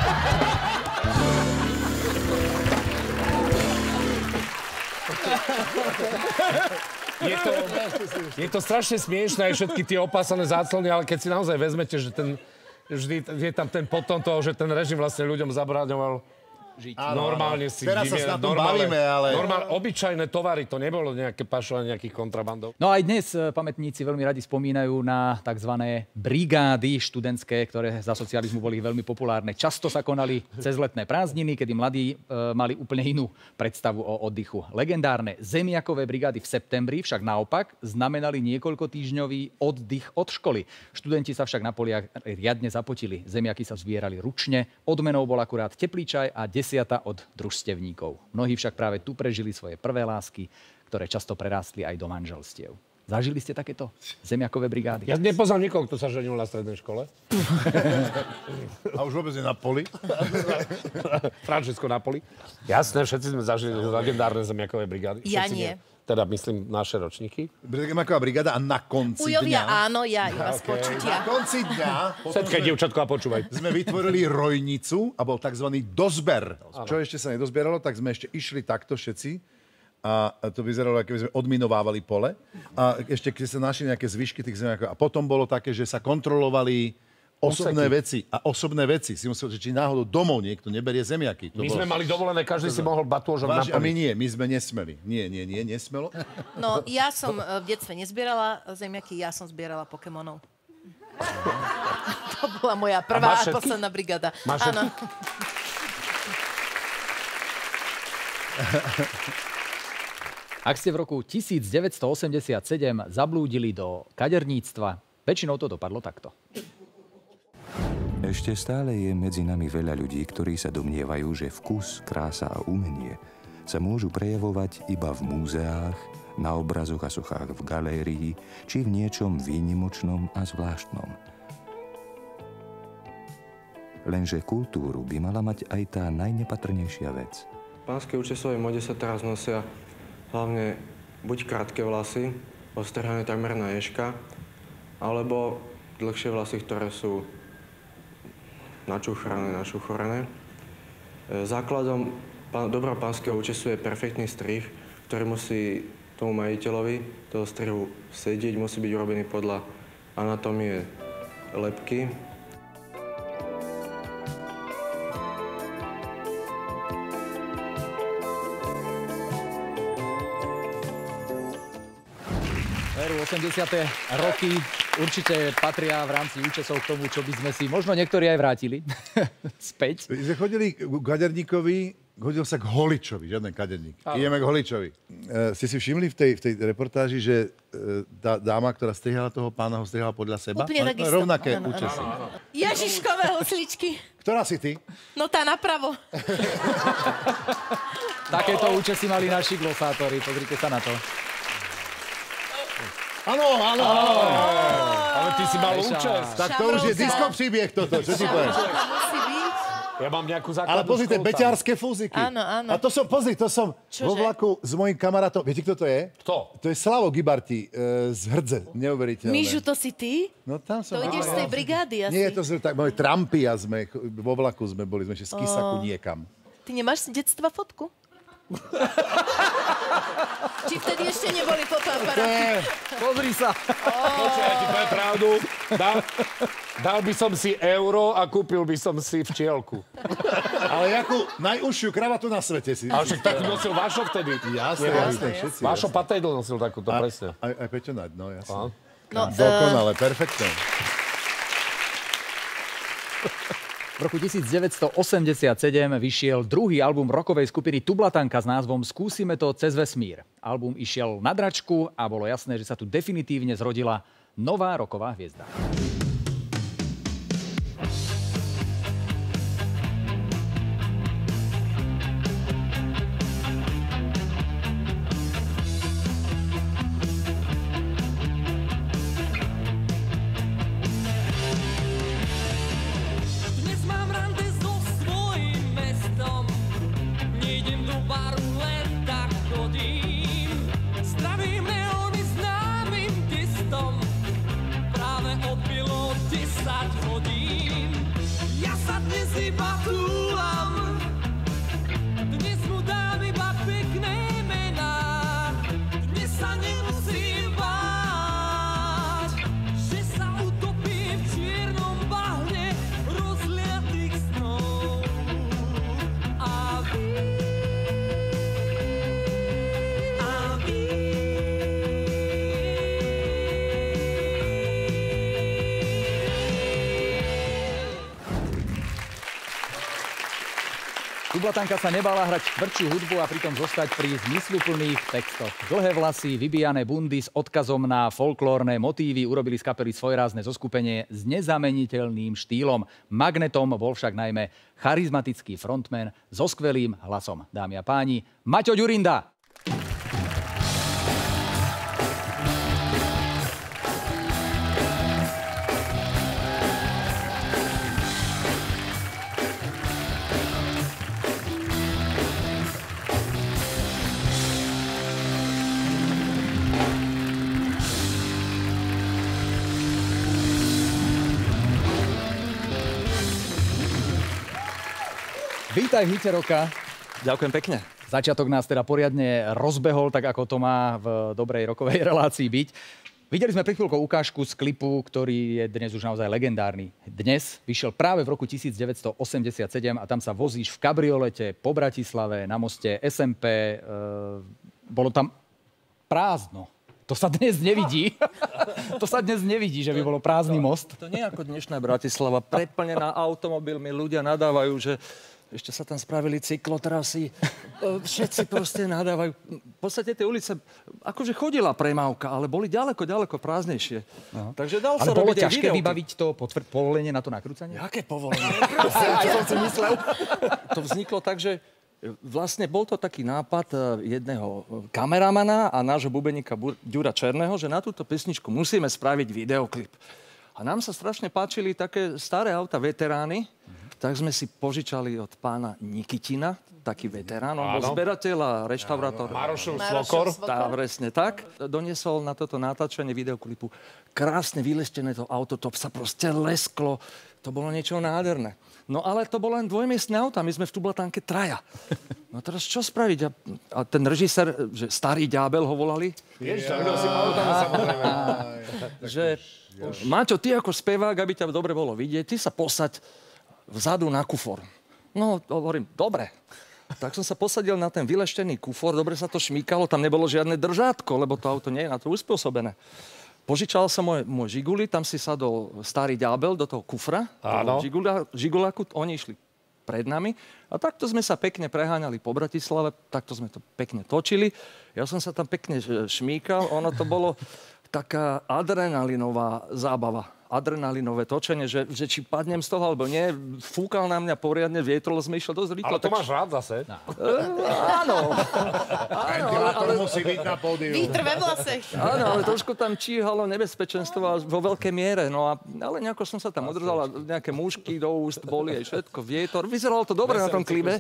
Je to strašne smiešné, aj všetky tie opásané záclony, ale keď si naozaj vezmete, že vždy je tam ten potom toho, že ten režim vlastne ľuďom zabraňoval žiť. Normálne si teraz sa na tom bavíme, ale... Obyčajné tovary, to nebolo nejaké pašovanie nejakých kontrabandov. No aj dnes pamätníci veľmi radi spomínajú na tzv. Brigády študentské, ktoré za socializmu boli veľmi populárne. Často sa konali cez letné prázdniny, kedy mladí mali úplne inú predstavu o oddychu. Legendárne zemiakové brigády v septembri však naopak znamenali niekoľkotýždňový oddych od školy. Študenti sa však na poliach riadne zapotili. Zemiaky sa zbierali ručne, odmenou bol akurát teplý čaj a 10 od družstevníkov. Mnohí však práve tu prežili svoje prvé lásky, ktoré často prerástli aj do manželstiev. Zažili ste takéto zemiakové brigády? Ja nepoznám nikoho, kto sa ženil na strednej škole. A už vôbec je na poli. Francesco na poli. Jasné, všetci sme zažili legendárne zemiakové brigády. Ja nie. Teda myslím naše ročníky. Zemiaková brigáda a na konci Ujovia, dňa... áno, ja iba z počutia. Na konci dňa... Všetké dievčatko a počúvaj. Sme vytvorili rojnicu a bol tzv. Dozber. Čo ešte sa nedozbieralo, tak sme ešte išli takto všetci. A to vyzeralo, ako by sme odminovávali pole. A ešte keď sa našli nejaké zvyšky tých zemiakov. A potom bolo také, že sa kontrolovali osobné veci. Si musel, že či náhodou domov niekto neberie zemiaky. My sme mali dovolené, každý si mohol batôžok naplniť. A my nie, my sme nesmeli. Nie, nesmelo. No, ja som v detstve nezbierala zemiaky, ja som zbierala Pokémonov. To bola moja prvá a posledná brigáda. Áno. Ak ste v roku 1987 zablúdili do kaderníctva, väčšinou to dopadlo takto. Ešte stále je medzi nami veľa ľudí, ktorí sa domnievajú, že vkus, krása a umenie sa môžu prejavovať iba v múzeách, na obrazoch a sochách v galérii, či v niečom výnimočnom a zvláštnom. Lenže kultúru by mala mať aj tá najnepatrnejšia vec. V pánskej účesovej mode sa teraz nosia hlavne buď krátke vlasy, ostrhané takmer na ježka, alebo dlhšie vlasy, ktoré sú načuchrané, našuchorené. Základom dobrého pánskeho účesu je perfektný strih, ktorý musí tomu majiteľovi toho strihu sedieť, musí byť urobený podľa anatómie lebky. Veru, 80. roky určite patria v rámci účesov k tomu, čo by sme si možno niektorí aj vrátili späť. My sme chodili k kaderníkovi k Holičovi, žiaden kaderník. Ideme k Holičovi. Ste si všimli v tej reportáži, že dáma, ktorá strihala toho pána, ho strihala podľa seba? Úplne takisto. Rovnaké účesy. Ježiškové husličky. Ktorá si ty? No tá napravo. Takéto účesy mali naši glosátori, pozrite sa na to. Áno. Ale ty si mal účes. Tak to už je disco príbieh toto, čo ti poviem? Ja mám nejakú základnú Ale pozrite, školu tam. beťárske fúziky. Áno. A to som vo vlaku s mojím kamarátom. Viete, kto to je? Kto? To je Slavo Gibarty z Hrdze. Neuveriteľné. Míšu, to si ty? No tam som. To ideš z tej brigády asi. Nie, to sme tak, moje trampy a vo vlaku sme boli, sme ešte z Kisaku niekam. Ty nemáš z detstva fotku? Či vtedy ešte neboli fotoaparáty? Pozri sa. Ja ti poviem pravdu. Dal by som si euro a kúpil by som si včielku. Ale jakú najúžšiu kravatu na svete si. Ale však takú nosil Vašo vtedy. Jasné, všetci. Vašo Patejdl nosil takúto, presne. Aj Peťo Naď, no jasné. No, perfektné. V roku 1987 vyšiel druhý album rockovej skupiny Tublatanka s názvom Skúsime to cez vesmír. Album išiel na dračku a bolo jasné, že sa tu definitívne zrodila nová rocková hviezda. Tublatanka sa nebala hrať tvrdšiu hudbu a pritom zostať pri zmysluplných textoch. Dlhé vlasy, vybijané bundy s odkazom na folklórne motívy urobili z kapely svojrázne zoskupenie s nezameniteľným štýlom. Magnetom bol však najmä charizmatický frontman so skvelým hlasom. Dámy a páni, Maťo Ďurinda. Vítaj v Hite roka. Ďakujem pekne. Začiatok nás teda poriadne rozbehol, tak ako to má v dobrej rokovej relácii byť. Videli sme pred chvíľkou ukážku z klipu, ktorý je dnes už naozaj legendárny. Dnes vyšiel práve v roku 1987 a tam sa vozíš v kabriolete po Bratislave na moste SMP. Bolo tam prázdno. To sa dnes nevidí. To sa dnes nevidí, že by bolo prázdny most. To nie ako dnešná Bratislava, preplnená automobilmi, ľudia nadávajú, že ešte sa tam spravili cyklotrasy. Všetci proste nadávajú. V podstate tie ulice, akože chodila premávka, ale boli ďaleko prázdnejšie. Aha. Takže dal ale sa bolo robiť ťažké vybaviť to povolenie na to nakrúcanie? Jaké povolenie? Aj som si myslel. To vzniklo tak, že vlastne bol to taký nápad jedného kameramana a nášho bubeníka Ďura Černého, že na túto pesničku musíme spraviť videoklip. A nám sa strašne páčili také staré auta, veterány, tak sme si požičali od pána Nikitina, taký veterán, on bol zberateľ a reštaurátor. Marošov Svokor. Tá, presne tak. Doniesol na toto natáčanie videoklipu krásne vyleštené to auto, to sa proste lesklo. To bolo niečo nádherné. No ale to bolo len dvojmiestne auta, my sme v Tublatánke traja. No teraz čo spraviť? A ten režisér, že Starý ďábel ho volali. Že Maťo, ty ako spevák, aby ťa dobre bolo vidieť, ty sa posaď vzadu na kufor. No, hovorím, dobre. Tak som sa posadil na ten vyleštený kufor, dobre sa to šmýkalo, tam nebolo žiadne držátko, lebo to auto nie je na to uspôsobené. Požičal som môj Žiguli, tam si sadol Starý ďábel do toho kufra, do Žiguláku, oni išli pred nami. A takto sme sa pekne preháňali po Bratislave, takto sme to pekne točili. Ja som sa tam pekne šmíkal, ono to bolo taká adrenalinová zábava. Adrenalinové točenie, že či padnem z toho, alebo nie. Fúkal na mňa poriadne vietor, sme išli dosť rýchlo. Ale to máš rád zase. Áno. Ventilátor musí byť na pódiu. Vítr ve vlasech. Áno, ale trošku tam číhalo nebezpečenstvo vo veľkej miere. No ale nejako som sa tam odrzal, nejaké mušky do úst boli aj všetko, vietor. Vyzeralo to dobre na tom klipe.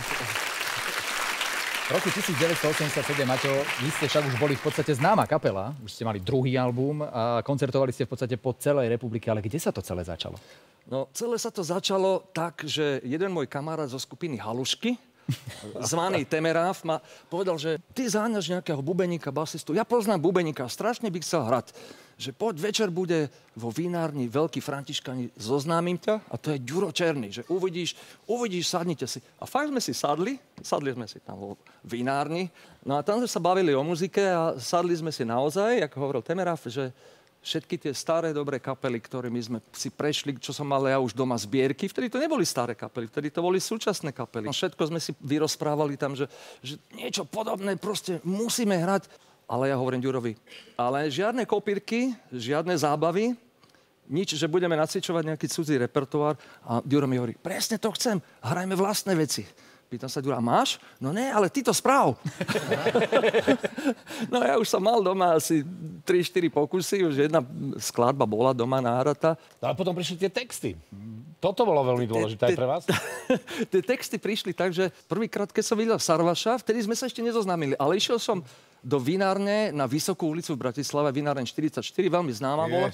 V roku 1987, Maťo, vy ste však už boli v podstate známa kapela, už ste mali druhý album a koncertovali ste v podstate po celej republike, ale kde sa to celé začalo? No, celé sa to začalo tak, že jeden môj kamarát zo skupiny Halušky, zvaný Temeráf, ma povedal, že ty záňaš nejakého bubeníka, basistu. Ja poznám bubeníka, strašne by chcel hrať. Že poď, večer bude vo vinárni Veľký Františkani, zoznámim ťa a to je Ďuro Černý, že uvidíš, sadnite si. A fakt sme si sadli sme si tam vo vinárni, no a tam sme sa bavili o muzike a sadli sme si naozaj, ako hovoril Temeráf, že všetky tie staré dobré kapely, ktorými sme si prešli, čo som mal ja už doma zbierky, vtedy to neboli staré kapely, vtedy to boli súčasné kapely. Všetko sme si vyrozprávali tam, že niečo podobné proste musíme hrať. Ale ja hovorím Ďurovi, ale žiadne kopírky, žiadne zábavy, nič, že budeme nacvičovať nejaký cudzí repertoár. A Ďuro mi hovorí, presne to chcem, hrajme vlastné veci. Pýtam sa Ďura, máš? No ne, ale ty to správ. No ja už som mal doma asi 3-4 pokusy, už jedna skladba bola doma nahratá. No ale potom prišli tie texty. Toto bolo veľmi dôležité aj pre vás? Tie texty prišli tak, že prvýkrát, keď som videl Sarvaša, vtedy sme sa ešte nezoznámili, ale išiel som do vinárne na Vysokú ulicu v Bratislave, vináreň 44, veľmi známa bola.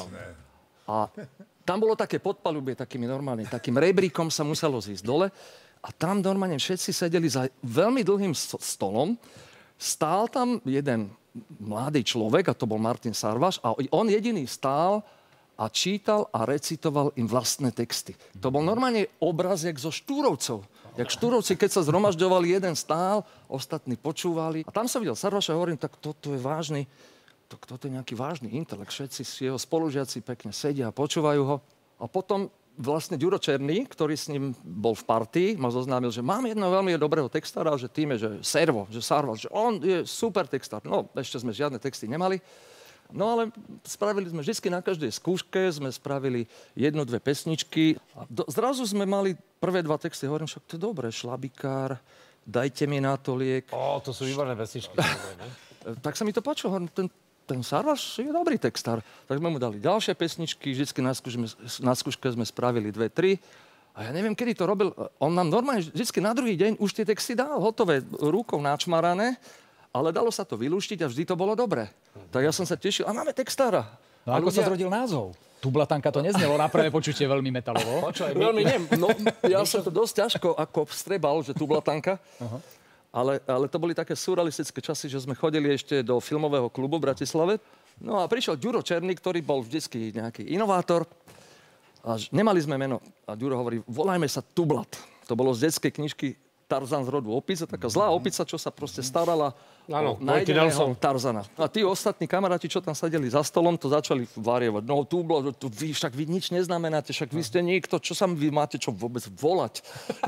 A tam bolo také podpalubie, takým rebríkom sa muselo zísť dole. A tam normálne všetci sedeli za veľmi dlhým stolom. Stál tam jeden mladý človek, a to bol Martin Sarvaš, a on jediný stál a čítal a recitoval im vlastné texty. To bol normálne obraz jak zo Štúrovcov. Jak Štúrovci, keď sa zhromažďovali, jeden stál, ostatní počúvali. A tam som videl Sarvaša a hovorím, tak toto je vážny, toto je nejaký vážny intelekt. Všetci jeho spolužiaci pekne sedia a počúvajú ho. A potom vlastne Ďuro Černý, ktorý s ním bol v partii, ma zoznámil, že mám jedného veľmi dobrého textára, že tým je, že Servo, že Sarvaš, že on je super textár. No, ešte sme žiadne texty nemali. No ale spravili sme vždy na každej skúške, sme spravili 1-2 pesničky. A zrazu sme mali prvé 2 texty. Hovorím, však to je dobré, Šlabikár, Dajte mi na to liek. To sú výborné pesničky. Tak sa mi to páčilo. Hovorím, ten Sarvaš je dobrý textár. Tak sme mu dali ďalšie pesničky, vždycky na skúške sme spravili 2-3. A ja neviem, kedy to robil. On nám normálne vždycky na druhý deň už tie texty dal, hotové, rukou načmarané. Ale dalo sa to vylúštiť a vždy to bolo dobré. Tak ja som sa tešil. A máme textára. No ako sa zrodil názov? Tublatanka to neznelo na prvé počutie veľmi metalovo. Počkaj, veľmi nie. No, ja som to dosť ťažko ako vstrebal, že Tublatanka. Ale to boli také surrealistické časy, že sme chodili ešte do filmového klubu v Bratislave. No a prišiel Ďuro Černý, ktorý bol vždycky nejaký inovátor. A nemali sme meno. A Ďuro hovorí, volajme sa Tublat. To bolo z detskej knižky Tarzan z rodu opica, taká zlá opica, čo sa proste starala o nájdeného Tarzana. A tí ostatní kamaráti, čo tam sedeli za stolom, to začali variovať. No však vy nič neznamenáte, však vy ste niekto, čo sa vy máte čo vôbec volať?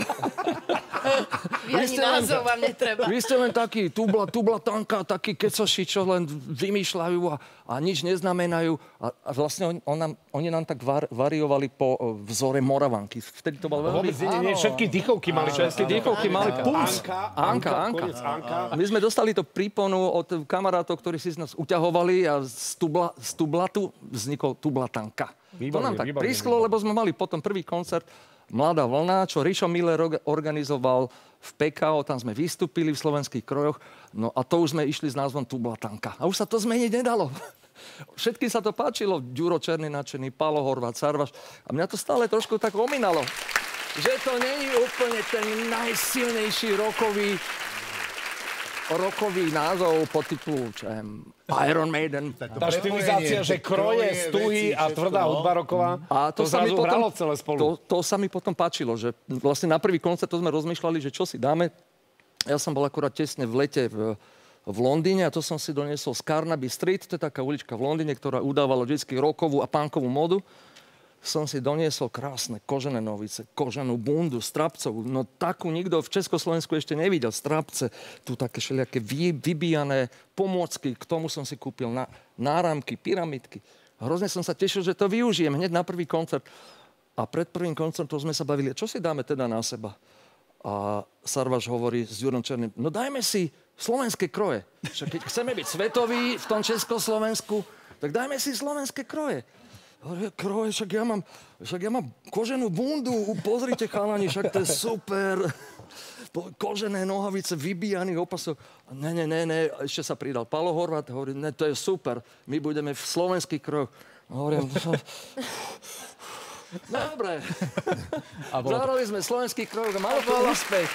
Ani názov vám netreba. Vy ste len takí tublatanka, takí kecoši, čo len vymýšľajú a nič neznamenajú. A vlastne oni nám tak variovali po vzore Moravanky. Vtedy to bolo veľmi... Nie, všetky dýchovky mali. Všetky dýchovky mali puls. Anka. A my sme dostali to príponu od kamarátov, ktorí si z nás uťahovali a z tublatu vznikol Tublatanka. To nám tak prisklo, lebo sme mali potom prvý koncert Mladá vlna, čo Rišo Miller organizoval v PKO, tam sme vystúpili v Slovenských krojoch, no a to už sme išli s názvom Tublatanka. A už sa to zmeniť nedalo. Všetkým sa to páčilo, Ďuro Černý nadšený, Pálo Horváth, Sarvaš. A mňa to stále trošku tak ominalo, že to není úplne ten najsilnejší rokový názov po typu Iron Maiden. Tá štilizácia, že kroje, stuhy a tvrdá hudba roková, a to sa mi potom hralo celé spolu. To sa mi potom páčilo, že vlastne na prvý koncert to sme rozmýšľali, že čo si dáme. Ja som bol akurát tesne v lete v Londýne a to som si doniesol z Carnaby Street, to je taká ulička v Londýne, ktorá udávala vždycky rockovú a punkovú modu. som si doniesol krásne kožené novice, koženú bundu, strapcovú. No takú nikto v Československu ešte nevidel. Strapce, tu také všelijaké vybíjané pomôcky. K tomu som si kúpil náramky, pyramidky. Hrozne som sa tešil, že to využijem hneď na prvý koncert. A pred prvým koncertom sme sa bavili, čo si dáme teda na seba? A Sarvaš hovorí s Ďurom Černým, no dajme si slovenské kroje. Však keď chceme byť svetoví v tom Československu, tak dajme si slovenské kroje. Kroje, však ja mám koženú bundu, pozrite chalani, však to je super. Kožené nohavice, vybíjaný opasok. Ne, ešte sa pridal Palo Horvát, hovorí, ne, to je super, my budeme v slovenských krojoch. Hovorím, dobre. Zahrali sme slovenských krojov a malo to úspech.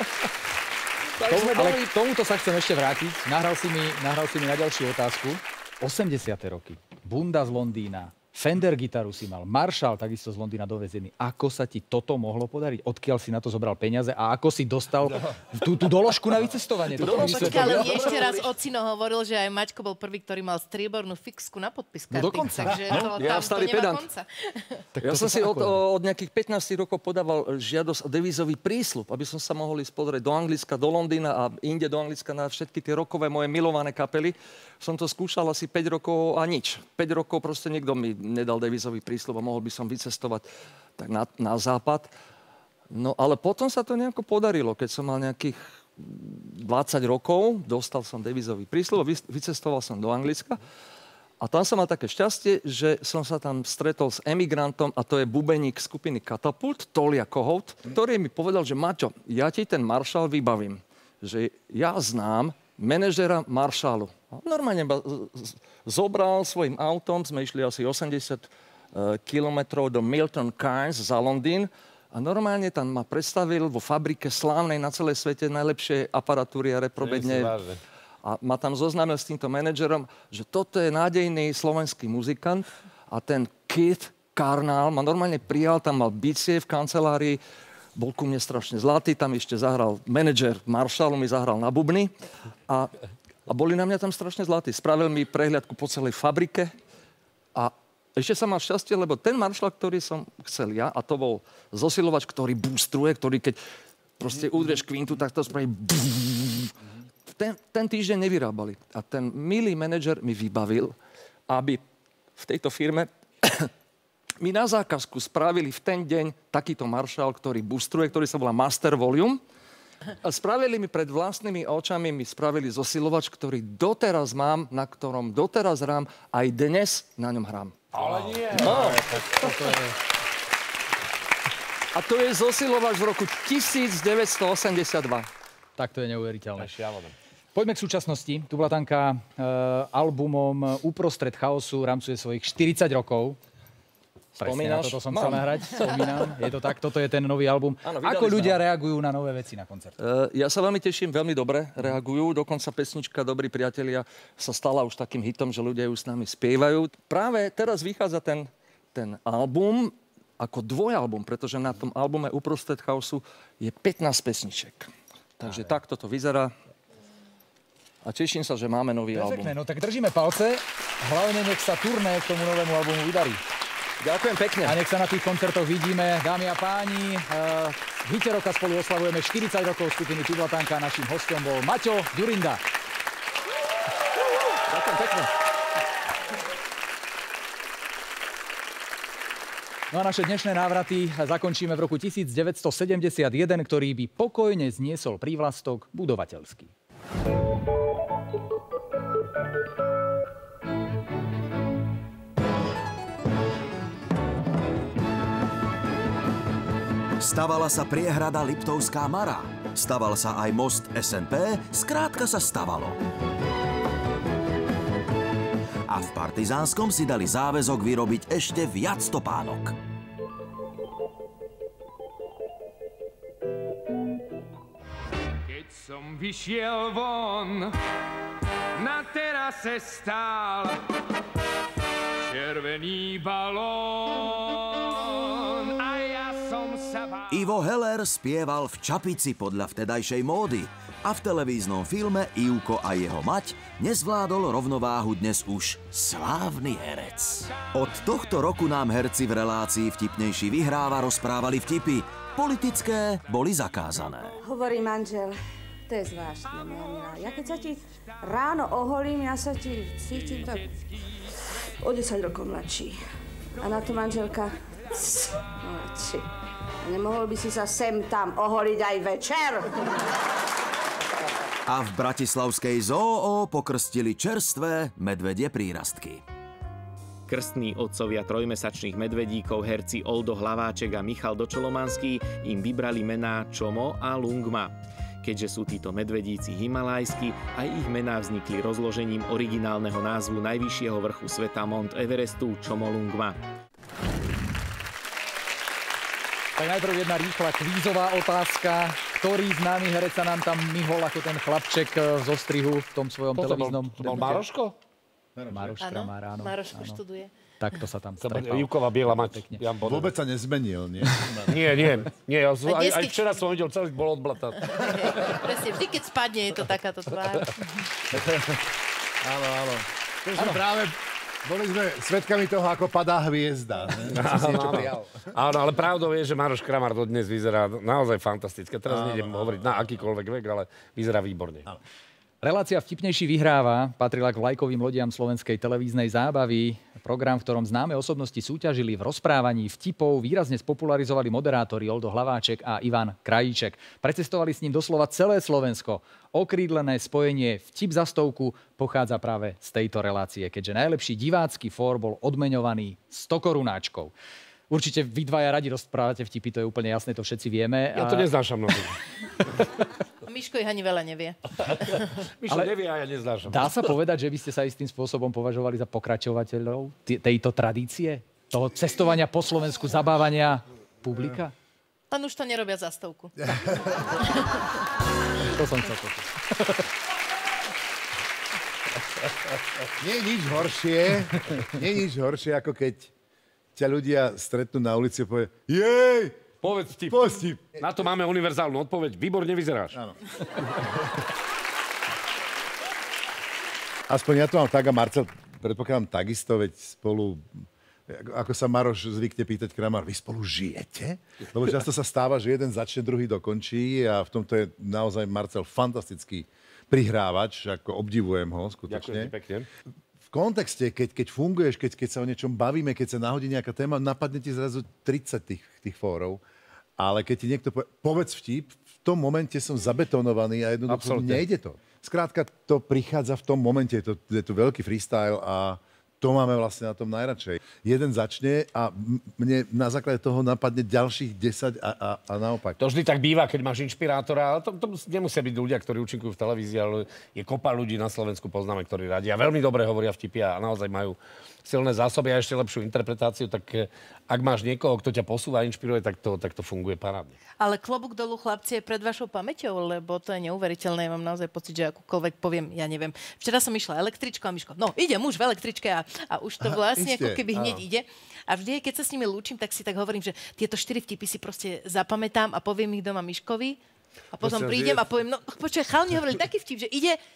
Ale k tomuto sa chcem ešte vrátiť. Nahral si mi na ďalšiu otázku. 80. roky. Bunda z Londýna. Fender gitaru si mal, Marshall takisto z Londýna dovezený. Ako sa ti toto mohlo podariť? Odkiaľ si na to zobral peniaze a ako si dostal tú doložku na vycestovanie? Počkaj, ale ešte raz Ocino hovoril, že aj Maťko bol prvý, ktorý mal striebornú fixku na podpis karty. No dokonca. Takže ja tam to nemá konca. Ja som si od nejakých 15 rokov podával žiadosť o devízový prísľub, aby som sa mohol ísť pozrieť do Anglicka, do Londýna a inde do Anglicka na všetky tie rokové moje milované kapely. Som to skúšal asi 5 rokov a nič. 5 rokov proste niekto mi nedal devízový prísľub a mohol by som vycestovať tak na západ. No ale potom sa to nejako podarilo. Keď som mal nejakých 20 rokov, dostal som devízový prísľub a vycestoval som do Anglicka. A tam som mal také šťastie, že som sa tam stretol s emigrantom a to je bubeník skupiny Katapult, Tolia Kohout, ktorý mi povedal, že Maťo, ja ti ten Marshall vybavím. Že ja znám manažera Marshallu. Normálne zobral svojim autom, sme išli asi 80 kilometrov do Milton Keynes za Londýn a normálne tam ma predstavil vo fabrike slávnej na celej svete najlepšie aparatúry a reprobedne. A ma tam zoznámil s týmto manažerom, že toto je nádejný slovenský muzikant a ten Keith Carnal ma normálne prijal, tam mal bicie v kancelárii, bol ku mne strašne zlatý, tam ešte zahral manažer Marshallu, mi zahral na bubny a boli na mňa tam strašne zlatí. Spravil mi prehliadku po celej fabrike a ešte som mal šťastie, lebo ten Marshall, ktorý som chcel ja, a to bol zosilovač, ktorý boostruje, ktorý keď proste udrieš kvintu, tak to spraví ten týždeň nevyrábali. A ten milý manažer mi vybavil, aby v tejto firme mi na zákazku spravili v ten deň takýto Marshall, ktorý boostruje, ktorý sa volá Master Volume. A spravili mi pred vlastnými očami, mi spravili zosilovač, ktorý doteraz mám, na ktorom doteraz hrám, aj dnes na ňom hrám. Ale nie. No. A to je zosilovač z roku 1982. Tak to je neuveriteľné. Poďme k súčasnosti. Tublatanka albumom Uprostred chaosu rámcuje svojich 40 rokov. Presne na toto som chcel nahrať. Spomínam. Je to tak, toto je ten nový album. Áno, ako ľudia reagujú na nové veci na koncert? Ja sa veľmi teším, veľmi dobre reagujú. Dokonca pesnička Dobrí priatelia sa stala už takým hitom, že ľudia ju s nami spievajú. Práve teraz vychádza ten album ako dvojalbum, pretože na tom albume Uprostred chaosu je 15 pesniček. Takže takto to vyzerá. A teším sa, že máme nový album. No tak držíme palce. Hlavne nech sa turné k tomu novému albumu vydarí. Ďakujem pekne. A nech sa na tých koncertoch vidíme. Dámy a páni, v Hite roka spolu oslavujeme 40 rokov skupiny Tublatanka. Naším hostom bol Maťo Ďurinda. Ďakujem pekne. No a naše dnešné návraty zakončíme v roku 1971, ktorý by pokojne zniesol prívlastok budovateľský. Stavala sa priehrada Liptovská Mara. Staval sa aj most SNP, skrátka sa stavalo. A v Partizánskom si dali záväzok vyrobiť ešte viac topánok. Keď som vyšiel von, na terase stál červený balón a ja som sa bál. Ivo Heller spieval v čapici podľa vtedajšej módy A v televíznom filme Ivko a jeho mať nezvládol rovnováhu dnes už slávny herec. Od tohto roku nám herci v relácii Vtipnejší vyhráva rozprávali vtipy. Politické boli zakázané. Hovorí manžel, to je zvláštne, moja milá. Ja keď sa ti ráno oholím, ja sa ti cítim tak o 10 rokov mladší. A na to manželka, mladší. A nemohol by si sa sem tam oholiť aj večer? A v bratislavskej zoo pokrstili čerstvé medvedie prírastky. Krstní otcovia trojmesačných medvedíkov, herci Oldo Hlaváček a Michal Dočolomanský, im vybrali mená Čomo a Lungma. Keďže sú títo medvedíci himalajskí, aj ich mená vznikli rozložením originálneho názvu najvyššieho vrchu sveta Mount Everestu Čomolungma. Tak najprv jedna rýchla kvízová otázka. Ktorý známy herec sa nám tam myhol ako ten chlapček zo strihu v tom svojom televíznom... To bol Maroško? Maroš Kramár, áno. Maroško študuje. Takto sa tam stretol. Ivková biela mať. Vôbec sa nezmenil, nie? Nie. Aj včera som videl, celý bol odblatať. Presne, vždy, keď spadne, je to takáto tvár. Áno. Boli sme svedkami toho, ako padá hviezda. Áno, ale pravdou je, že Maroš Kramár dodnes vyzerá naozaj fantasticky. Teraz nejdem hovoriť na akýkoľvek vek, ale vyzerá výborne. Relácia Vtipnejší vyhráva patrila k vlajkovým lodiam slovenskej televíznej zábavy. Program, v ktorom známe osobnosti súťažili v rozprávaní vtipov, výrazne spopularizovali moderátori Oldo Hlaváček a Ivan Krajíček. Precestovali s ním doslova celé Slovensko. Okrídlené spojenie Vtip za stovku pochádza práve z tejto relácie, keďže najlepší divácky fór bol odmeňovaný 100 korunáčkov. Určite vy dvaja radi rozprávate vtipy, to je úplne jasné, to všetci vieme. Ja to neznášam mnohým. Miško ich ani veľa nevie. Miško nevie a ja neznášam. Dá sa povedať, že by ste sa istým spôsobom považovali za pokračovateľov tejto tradície? Toho cestovania po Slovensku, zabávania publika? Len už to nerobia za stovku. To som chcel počuť. Nie je nič horšie, ako keď ťa ľudia stretnú na ulici a povie jej! Povedz vtip. Na to máme univerzálnu odpoveď. Výborne vyzeráš. Áno. Aspoň ja to mám tak a Marcel, predpokladám takisto, veď spolu, ako sa Maroš zvykne pýtať Kramár, vy spolu žijete? Lebo často sa stáva, že jeden začne, druhý dokončí a v tomto je naozaj Marcel fantastický prihrávač, ako obdivujem ho skutočne. Ďakujem pekne. V kontexte, keď funguješ, keď sa o niečom bavíme, keď sa nahodí nejaká téma, napadne ti zrazu 30 tých fórov. Ale keď ti niekto povie, povedz vtip, v tom momente som zabetonovaný a jednoducho nejde to. Skrátka, to prichádza v tom momente, je to veľký freestyle a to máme vlastne na tom najradšej. Jeden začne a mne na základe toho napadne ďalších 10 a naopak. To vždy tak býva, keď máš inšpirátora, ale to nemusia byť ľudia, ktorí účinkujú v televízii, ale je kopa ľudí na Slovensku, poznáme, ktorí radia. Veľmi dobre hovoria vtipy a naozaj majú silné zásoby a ešte lepšiu interpretáciu, tak ak máš niekoho, kto ťa posúva a inšpiruje, tak to funguje parádne. Ale klobúk dolu, chlapci, je pred vašou pamäťou, lebo to je neuveriteľné. Ja mám naozaj pocit, že akúkoľvek poviem, ja neviem. Včera som išla električkou a Miško, no ide muž v električke a už to vlastne ako keby hneď ide. A vždy, keď sa s nimi lúčim, tak si tak hovorím, že tieto 4 vtipy si proste zapamätám a poviem ich doma Miškovi. A potom prídem a poviem, no počkaj, chalani hovorili taký vtip, že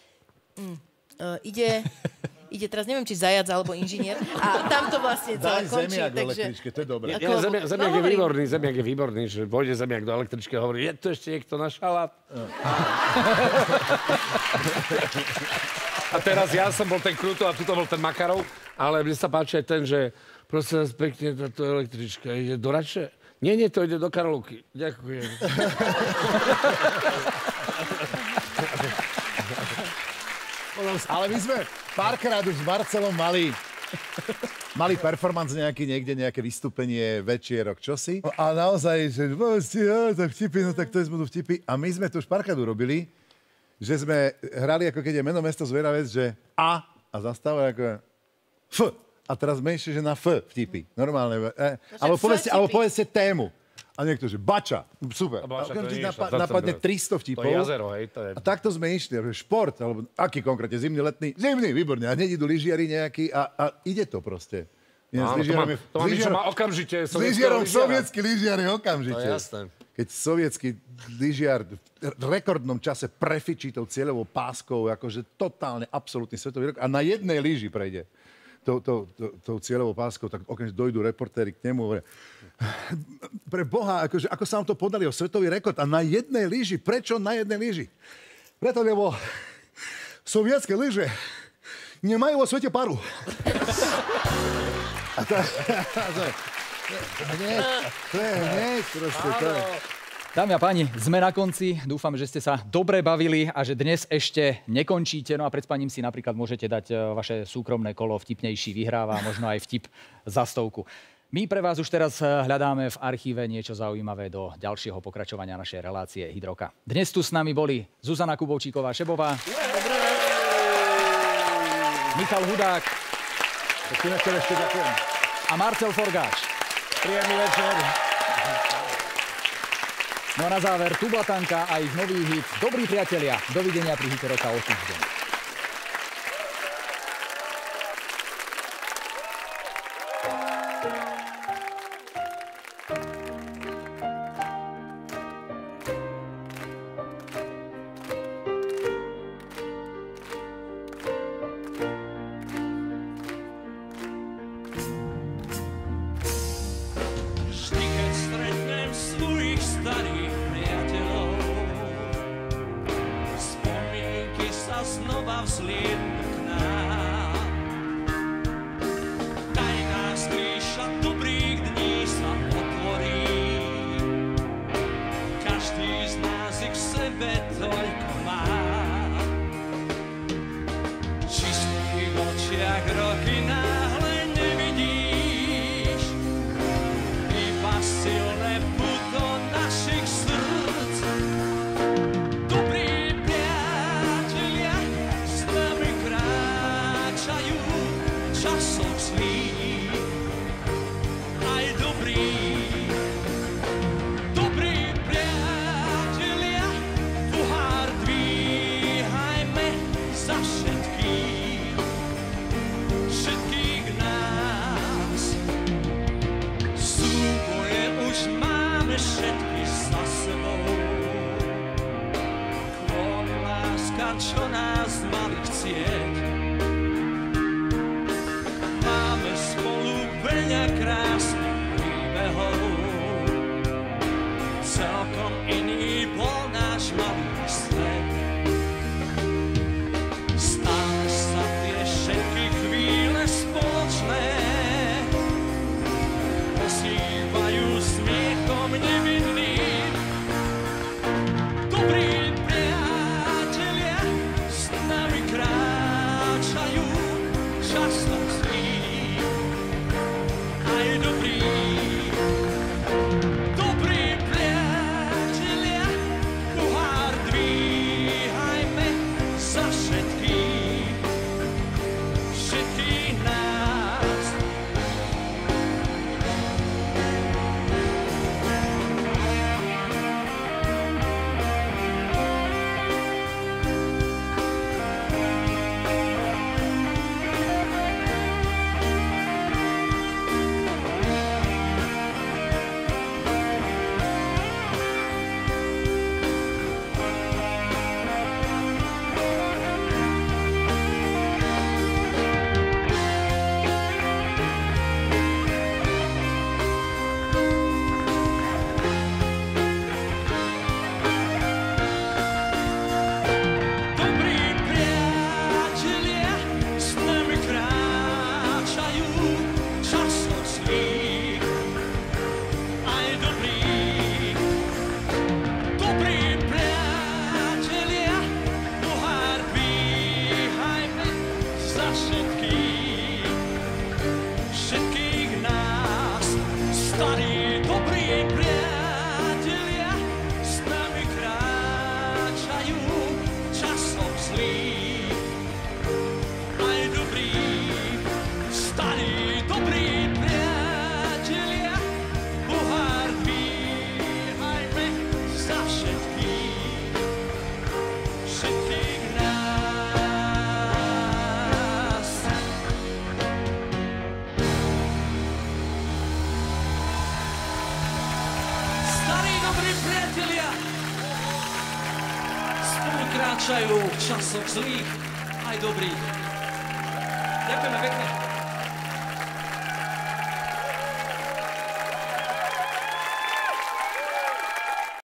ide teraz, neviem, či zajac alebo inžinier. A tam to vlastne celé končí. Zemiak do električke, to je dobré. Zemiak je výborný, že vojde zemiak do električky a hovorí, je to ešte niekto na šalát? A teraz ja som bol ten Kruto a tuto bol ten Makarov, ale mne sa páči aj ten, že prosím vás pekne, táto električka ide do Rače. Nie, to ide do Karlovky. Ďakujem. Ale my sme párkrát už s Marcelom mali performance niekde, nejaké vystúpenie, večierok, čosi. A naozaj, že tak vtipy, no tak to budú vtipy. A my sme to už párkrát urobili, že sme hrali, ako keď je meno, mesto, zveravec, že a zastáva ako f. A teraz menšie, že na f vtipy. Normálne. Alebo povedzte tému. A niekto, že bača, super. Bača, napadne 300 vtipov. To je jazero, hej. A takto sme išli, šport, alebo aký konkrétne, zimný, letný, výborne. A hneď idú lyžiari nejaký a ide to proste. To má Mišo má okamžite. S lyžiarom sovietský lyžiar je okamžite. To je jasné. Keď sovietský lyžiar v rekordnom čase prefičí tou cieľovou páskou, akože totálne, absolútny svetový rekord a na jednej lyži prejde tou cieľovou páskou, tak okamžite dojdú reportéri k nemu. Pre Boha, akože, ako sa vám to podarilo, svetový rekord a na jednej lyži. Prečo na jednej lyži? Preto, lebo sovietské lyže nemajú vo svete paru. Dámy a páni, sme na konci. Dúfam, že ste sa dobre bavili a že dnes ešte nekončíte. No a pred spaním si napríklad môžete dať vaše súkromné kolo Vtipnejší vyhráva, možno aj vtip za 100. My pre vás už teraz hľadáme v archíve niečo zaujímavé do ďalšieho pokračovania našej relácie Hydroka. Dnes tu s nami boli Zuzana Kubovčíková-Šebová, Michal Hudák a Marcel Forgáč. Príjemný večer. No a na záver Tublatanka a ich nový hit Dobrí priatelia. Dovidenia pri hite roka o týždeň. Čo nás mali chcieť. Máme spolu veľa krásnych príbehov. Celkom iný bol náš malý svet. Stále sa tie všetky chvíle spoločné ozývajú smiechom nevinným. Dobrý časom zlý, aj dobrý. Dobrí priatelia, pohár dvíhajme za všetkých, všetkých nás. kráčajú v časoch zlých aj dobrých. Ďakujeme pekne.